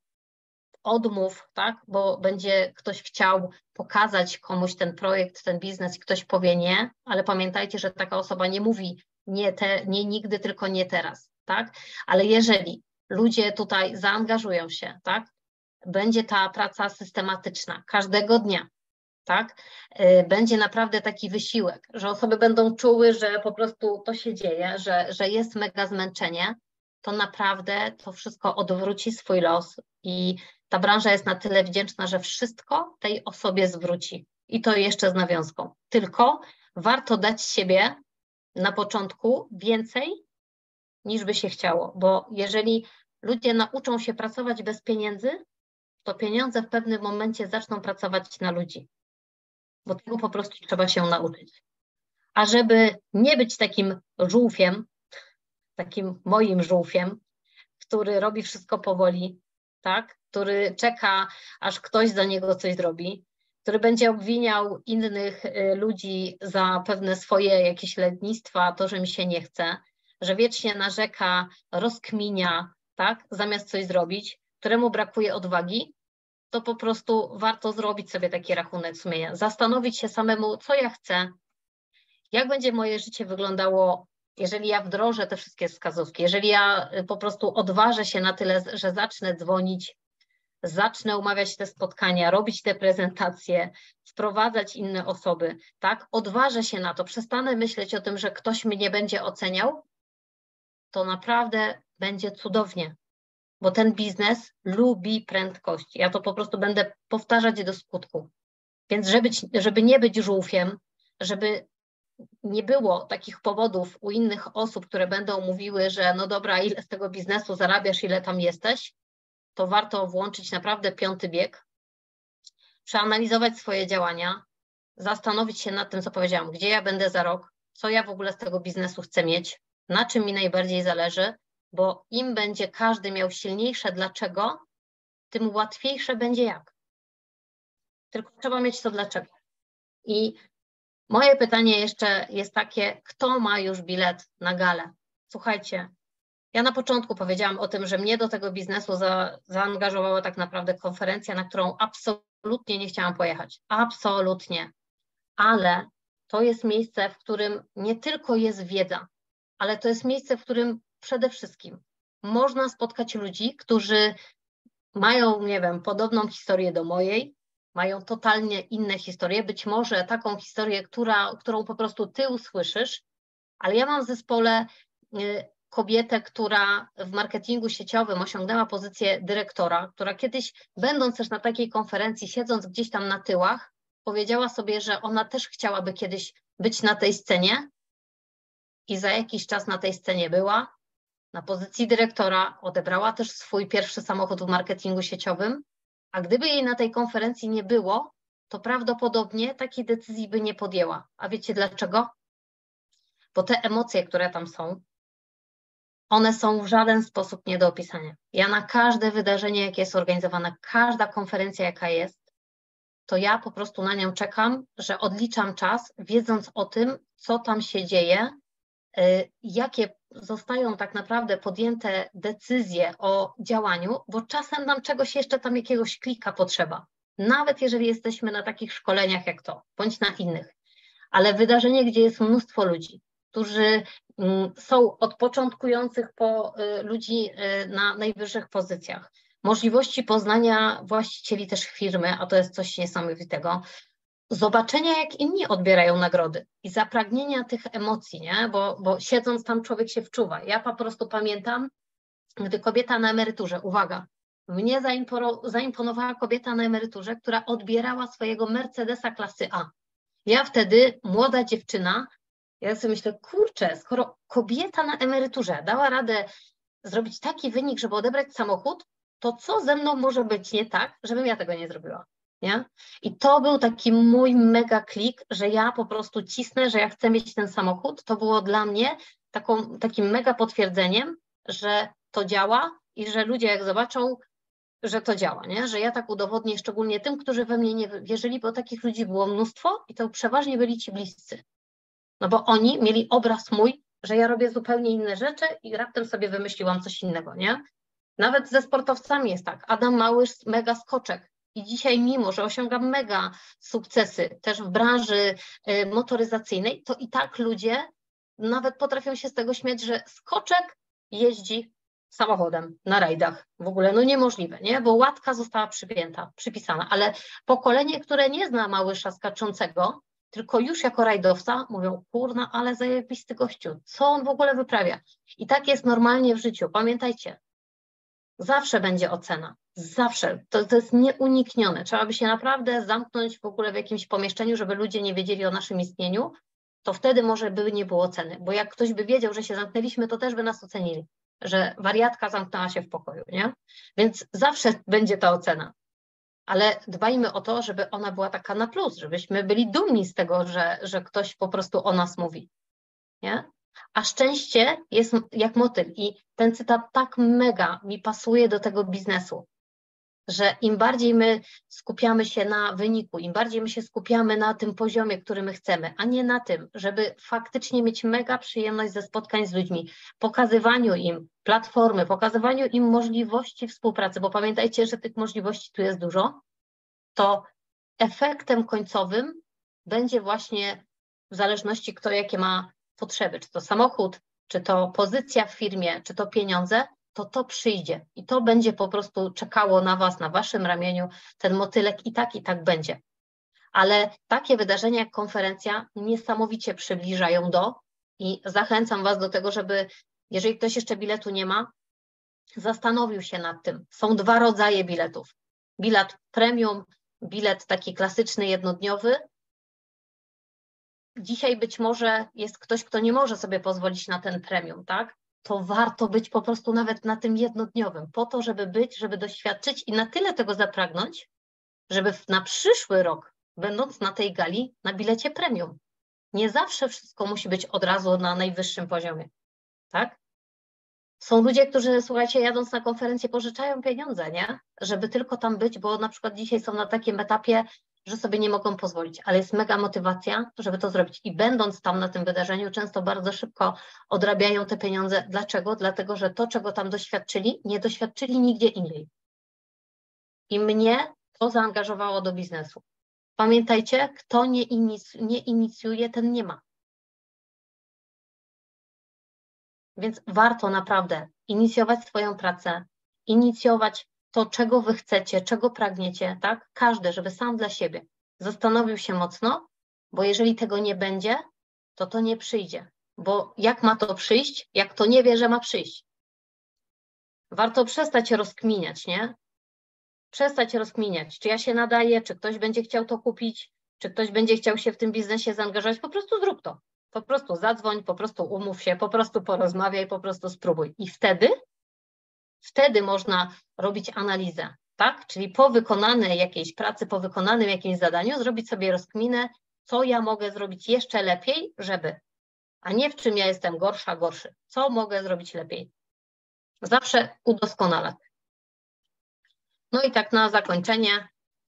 odmów, tak? Bo będzie ktoś chciał pokazać komuś ten projekt, ten biznes i ktoś powie nie, ale pamiętajcie, że taka osoba nie mówi nie, te, nie nigdy, tylko nie teraz, tak? Ale jeżeli ludzie tutaj zaangażują się, tak? Będzie ta praca systematyczna każdego dnia, tak? Będzie naprawdę taki wysiłek, że osoby będą czuły, że po prostu to się dzieje, że, że jest mega zmęczenie, to naprawdę to wszystko odwróci swój los i ta branża jest na tyle wdzięczna, że wszystko tej osobie zwróci. I to jeszcze z nawiązką. Tylko warto dać siebie na początku więcej, niż by się chciało, bo jeżeli ludzie nauczą się pracować bez pieniędzy, to pieniądze w pewnym momencie zaczną pracować na ludzi, bo tego po prostu trzeba się nauczyć. A żeby nie być takim żółwiem, takim moim żółwiem, który robi wszystko powoli, tak? Który czeka, aż ktoś za niego coś zrobi, który będzie obwiniał innych ludzi za pewne swoje jakieś lenistwa, to, że mi się nie chce, że wiecznie narzeka, rozkminia, tak? Zamiast coś zrobić, któremu brakuje odwagi, to po prostu warto zrobić sobie taki rachunek sumienia, zastanowić się samemu, co ja chcę, jak będzie moje życie wyglądało, jeżeli ja wdrożę te wszystkie wskazówki, jeżeli ja po prostu odważę się na tyle, że zacznę dzwonić, zacznę umawiać te spotkania, robić te prezentacje, wprowadzać inne osoby, tak? Odważę się na to, przestanę myśleć o tym, że ktoś mnie będzie oceniał, to naprawdę będzie cudownie, bo ten biznes lubi prędkość. Ja to po prostu będę powtarzać do skutku. Więc żeby, żeby nie być żółwiem, żeby nie było takich powodów u innych osób, które będą mówiły, że no dobra, ile z tego biznesu zarabiasz, ile tam jesteś, to warto włączyć naprawdę piąty bieg, przeanalizować swoje działania, zastanowić się nad tym, co powiedziałam, gdzie ja będę za rok, co ja w ogóle z tego biznesu chcę mieć, na czym mi najbardziej zależy, bo im będzie każdy miał silniejsze dlaczego, tym łatwiejsze będzie jak. Tylko trzeba mieć to dlaczego. I moje pytanie jeszcze jest takie, kto ma już bilet na galę? Słuchajcie, ja na początku powiedziałam o tym, że mnie do tego biznesu za, zaangażowała tak naprawdę konferencja, na którą absolutnie nie chciałam pojechać. Absolutnie. Ale to jest miejsce, w którym nie tylko jest wiedza, ale to jest miejsce, w którym przede wszystkim można spotkać ludzi, którzy mają, nie wiem, podobną historię do mojej, mają totalnie inne historie, być może taką historię, która, którą po prostu ty usłyszysz, ale ja mam w zespole y, kobietę, która w marketingu sieciowym osiągnęła pozycję dyrektora, która kiedyś, będąc też na takiej konferencji, siedząc gdzieś tam na tyłach, powiedziała sobie, że ona też chciałaby kiedyś być na tej scenie i za jakiś czas na tej scenie była, na pozycji dyrektora, odebrała też swój pierwszy samochód w marketingu sieciowym, a gdyby jej na tej konferencji nie było, to prawdopodobnie takiej decyzji by nie podjęła. A wiecie dlaczego? Bo te emocje, które tam są, one są w żaden sposób nie do opisania. Ja na każde wydarzenie, jakie jest organizowane, każda konferencja, jaka jest, to ja po prostu na nią czekam, że odliczam czas, wiedząc o tym, co tam się dzieje, jakie zostają tak naprawdę podjęte decyzje o działaniu, bo czasem nam czegoś jeszcze tam jakiegoś klika potrzeba. Nawet jeżeli jesteśmy na takich szkoleniach jak to, bądź na innych. Ale wydarzenie, gdzie jest mnóstwo ludzi, którzy są od początkujących po ludzi na najwyższych pozycjach, możliwości poznania właścicieli też firmy, a to jest coś niesamowitego, zobaczenia, jak inni odbierają nagrody i zapragnienia tych emocji, nie? Bo, bo siedząc tam człowiek się wczuwa. Ja po prostu pamiętam, gdy kobieta na emeryturze, uwaga, mnie zaimponowała kobieta na emeryturze, która odbierała swojego Mercedesa klasy A. Ja wtedy, młoda dziewczyna, ja sobie myślę, kurczę, skoro kobieta na emeryturze dała radę zrobić taki wynik, żeby odebrać samochód, to co ze mną może być nie tak, żebym ja tego nie zrobiła? Nie? I to był taki mój mega klik, że ja po prostu cisnę, że ja chcę mieć ten samochód. To było dla mnie taką, takim mega potwierdzeniem, że to działa i że ludzie jak zobaczą, że to działa, nie? Że ja tak udowodnię, szczególnie tym, którzy we mnie nie wierzyli, bo takich ludzi było mnóstwo i to przeważnie byli ci bliscy. No bo oni mieli obraz mój, że ja robię zupełnie inne rzeczy i raptem sobie wymyśliłam coś innego, nie? Nawet ze sportowcami jest tak. Adam Małysz, mega skoczek. I dzisiaj, mimo że osiągam mega sukcesy też w branży y, motoryzacyjnej, to i tak ludzie nawet potrafią się z tego śmiać, że skoczek jeździ samochodem na rajdach. W ogóle no niemożliwe, nie? Bo łatka została przypięta, przypisana. Ale pokolenie, które nie zna Małysza skaczącego, tylko już jako rajdowca mówią, kurna, ale zajebisty gościu, co on w ogóle wyprawia? I tak jest normalnie w życiu. Pamiętajcie, zawsze będzie ocena. Zawsze. To, to jest nieuniknione. Trzeba by się naprawdę zamknąć w ogóle w jakimś pomieszczeniu, żeby ludzie nie wiedzieli o naszym istnieniu, to wtedy może by nie było oceny. Bo jak ktoś by wiedział, że się zamknęliśmy, to też by nas ocenili, że wariatka zamknęła się w pokoju, nie? Więc zawsze będzie ta ocena. Ale dbajmy o to, żeby ona była taka na plus, żebyśmy byli dumni z tego, że, że ktoś po prostu o nas mówi, nie? A szczęście jest jak motyl i ten cytat tak mega mi pasuje do tego biznesu, że im bardziej my skupiamy się na wyniku, im bardziej my się skupiamy na tym poziomie, który my chcemy, a nie na tym, żeby faktycznie mieć mega przyjemność ze spotkań z ludźmi, pokazywaniu im platformy, pokazywaniu im możliwości współpracy, bo pamiętajcie, że tych możliwości tu jest dużo, to efektem końcowym będzie właśnie w zależności kto jakie ma potrzeby, czy to samochód, czy to pozycja w firmie, czy to pieniądze, to to przyjdzie i to będzie po prostu czekało na was, na waszym ramieniu, ten motylek i tak, i tak będzie. Ale takie wydarzenia jak konferencja niesamowicie przybliżają do i zachęcam was do tego, żeby, jeżeli ktoś jeszcze biletu nie ma, zastanowił się nad tym. Są dwa rodzaje biletów. Bilet premium, bilet taki klasyczny, jednodniowy dzisiaj być może jest ktoś, kto nie może sobie pozwolić na ten premium, tak? To warto być po prostu nawet na tym jednodniowym, po to, żeby być, żeby doświadczyć i na tyle tego zapragnąć, żeby na przyszły rok, będąc na tej gali, na bilecie premium. Nie zawsze wszystko musi być od razu na najwyższym poziomie, tak? Są ludzie, którzy, słuchajcie, jadąc na konferencję, pożyczają pieniądze, nie? Żeby tylko tam być, bo na przykład dzisiaj są na takim etapie, że sobie nie mogą pozwolić, ale jest mega motywacja, żeby to zrobić. I będąc tam na tym wydarzeniu, często bardzo szybko odrabiają te pieniądze. Dlaczego? Dlatego, że to, czego tam doświadczyli, nie doświadczyli nigdzie indziej. I mnie to zaangażowało do biznesu. Pamiętajcie, kto nie, inic nie inicjuje, ten nie ma. Więc warto naprawdę inicjować swoją pracę, inicjować to, czego wy chcecie, czego pragniecie, tak? Każdy, żeby sam dla siebie zastanowił się mocno, bo jeżeli tego nie będzie, to to nie przyjdzie. Bo jak ma to przyjść, jak to nie wie, że ma przyjść? Warto przestać rozkminiać, nie? Przestać rozkminiać, czy ja się nadaję, czy ktoś będzie chciał to kupić, czy ktoś będzie chciał się w tym biznesie zaangażować, po prostu zrób to. Po prostu zadzwoń, po prostu umów się, po prostu porozmawiaj, po prostu spróbuj. I wtedy, wtedy można robić analizę, tak? Czyli po wykonanej jakiejś pracy, po wykonanym jakimś zadaniu zrobić sobie rozkminę, co ja mogę zrobić jeszcze lepiej, żeby, a nie w czym ja jestem gorsza, gorszy. Co mogę zrobić lepiej? Zawsze udoskonalać. No i tak na zakończenie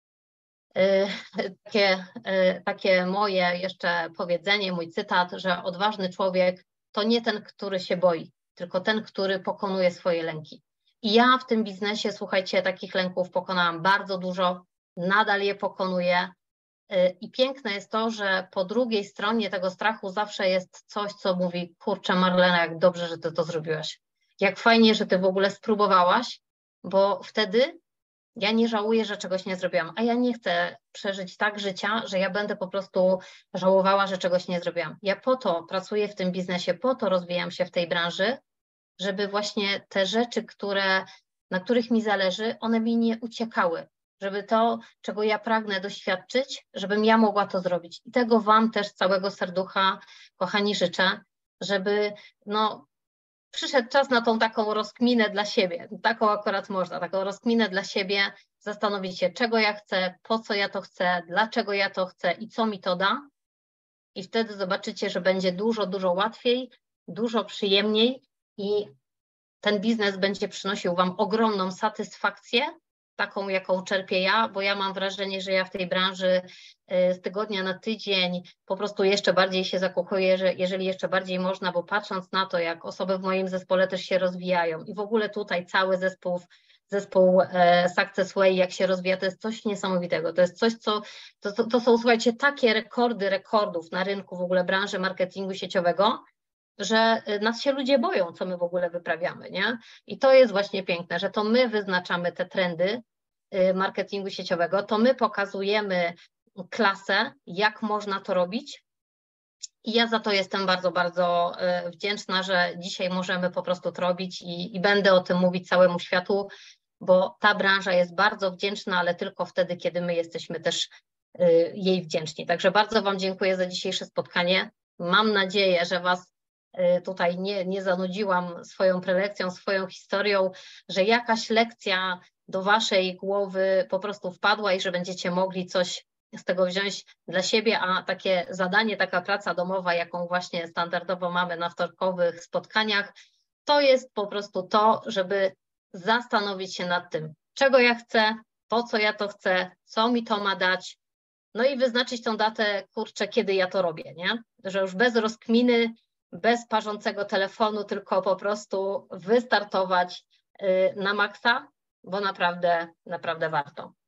yy, takie, yy, takie moje jeszcze powiedzenie, mój cytat, że odważny człowiek to nie ten, który się boi, tylko ten, który pokonuje swoje lęki. I ja w tym biznesie, słuchajcie, takich lęków pokonałam bardzo dużo, nadal je pokonuję. Yy, I piękne jest to, że po drugiej stronie tego strachu zawsze jest coś, co mówi, kurczę Marlena, jak dobrze, że ty to zrobiłaś. Jak fajnie, że ty w ogóle spróbowałaś, bo wtedy ja nie żałuję, że czegoś nie zrobiłam, a ja nie chcę przeżyć tak życia, że ja będę po prostu żałowała, że czegoś nie zrobiłam. Ja po to pracuję w tym biznesie, po to rozwijam się w tej branży, żeby właśnie te rzeczy, które, na których mi zależy, one mi nie uciekały, żeby to, czego ja pragnę doświadczyć, żebym ja mogła to zrobić. I tego wam też z całego serducha, kochani, życzę, żeby no, przyszedł czas na tą taką rozkminę dla siebie, taką akurat można, taką rozkminę dla siebie, zastanowić się, czego ja chcę, po co ja to chcę, dlaczego ja to chcę i co mi to da. I wtedy zobaczycie, że będzie dużo, dużo łatwiej, dużo przyjemniej i ten biznes będzie przynosił wam ogromną satysfakcję, taką jaką czerpię ja, bo ja mam wrażenie, że ja w tej branży z tygodnia na tydzień po prostu jeszcze bardziej się zakochuję, że jeżeli jeszcze bardziej można, bo patrząc na to, jak osoby w moim zespole też się rozwijają i w ogóle tutaj cały zespół, zespół Success Way, jak się rozwija, to jest coś niesamowitego. To jest coś, co, to, to, to są, słuchajcie, takie rekordy rekordów na rynku w ogóle branży marketingu sieciowego, że nas się ludzie boją, co my w ogóle wyprawiamy, nie? I to jest właśnie piękne, że to my wyznaczamy te trendy marketingu sieciowego, to my pokazujemy klasę, jak można to robić i ja za to jestem bardzo, bardzo wdzięczna, że dzisiaj możemy po prostu to robić i, i będę o tym mówić całemu światu, bo ta branża jest bardzo wdzięczna, ale tylko wtedy, kiedy my jesteśmy też jej wdzięczni. Także bardzo wam dziękuję za dzisiejsze spotkanie. Mam nadzieję, że was tutaj nie, nie zanudziłam swoją prelekcją, swoją historią, że jakaś lekcja do waszej głowy po prostu wpadła i że będziecie mogli coś z tego wziąć dla siebie, a takie zadanie, taka praca domowa, jaką właśnie standardowo mamy na wtorkowych spotkaniach, to jest po prostu to, żeby zastanowić się nad tym, czego ja chcę, po co ja to chcę, co mi to ma dać, no i wyznaczyć tą datę, kurczę, kiedy ja to robię, nie? Że już bez rozkminy, bez parzącego telefonu, tylko po prostu wystartować na maksa, bo naprawdę, naprawdę warto.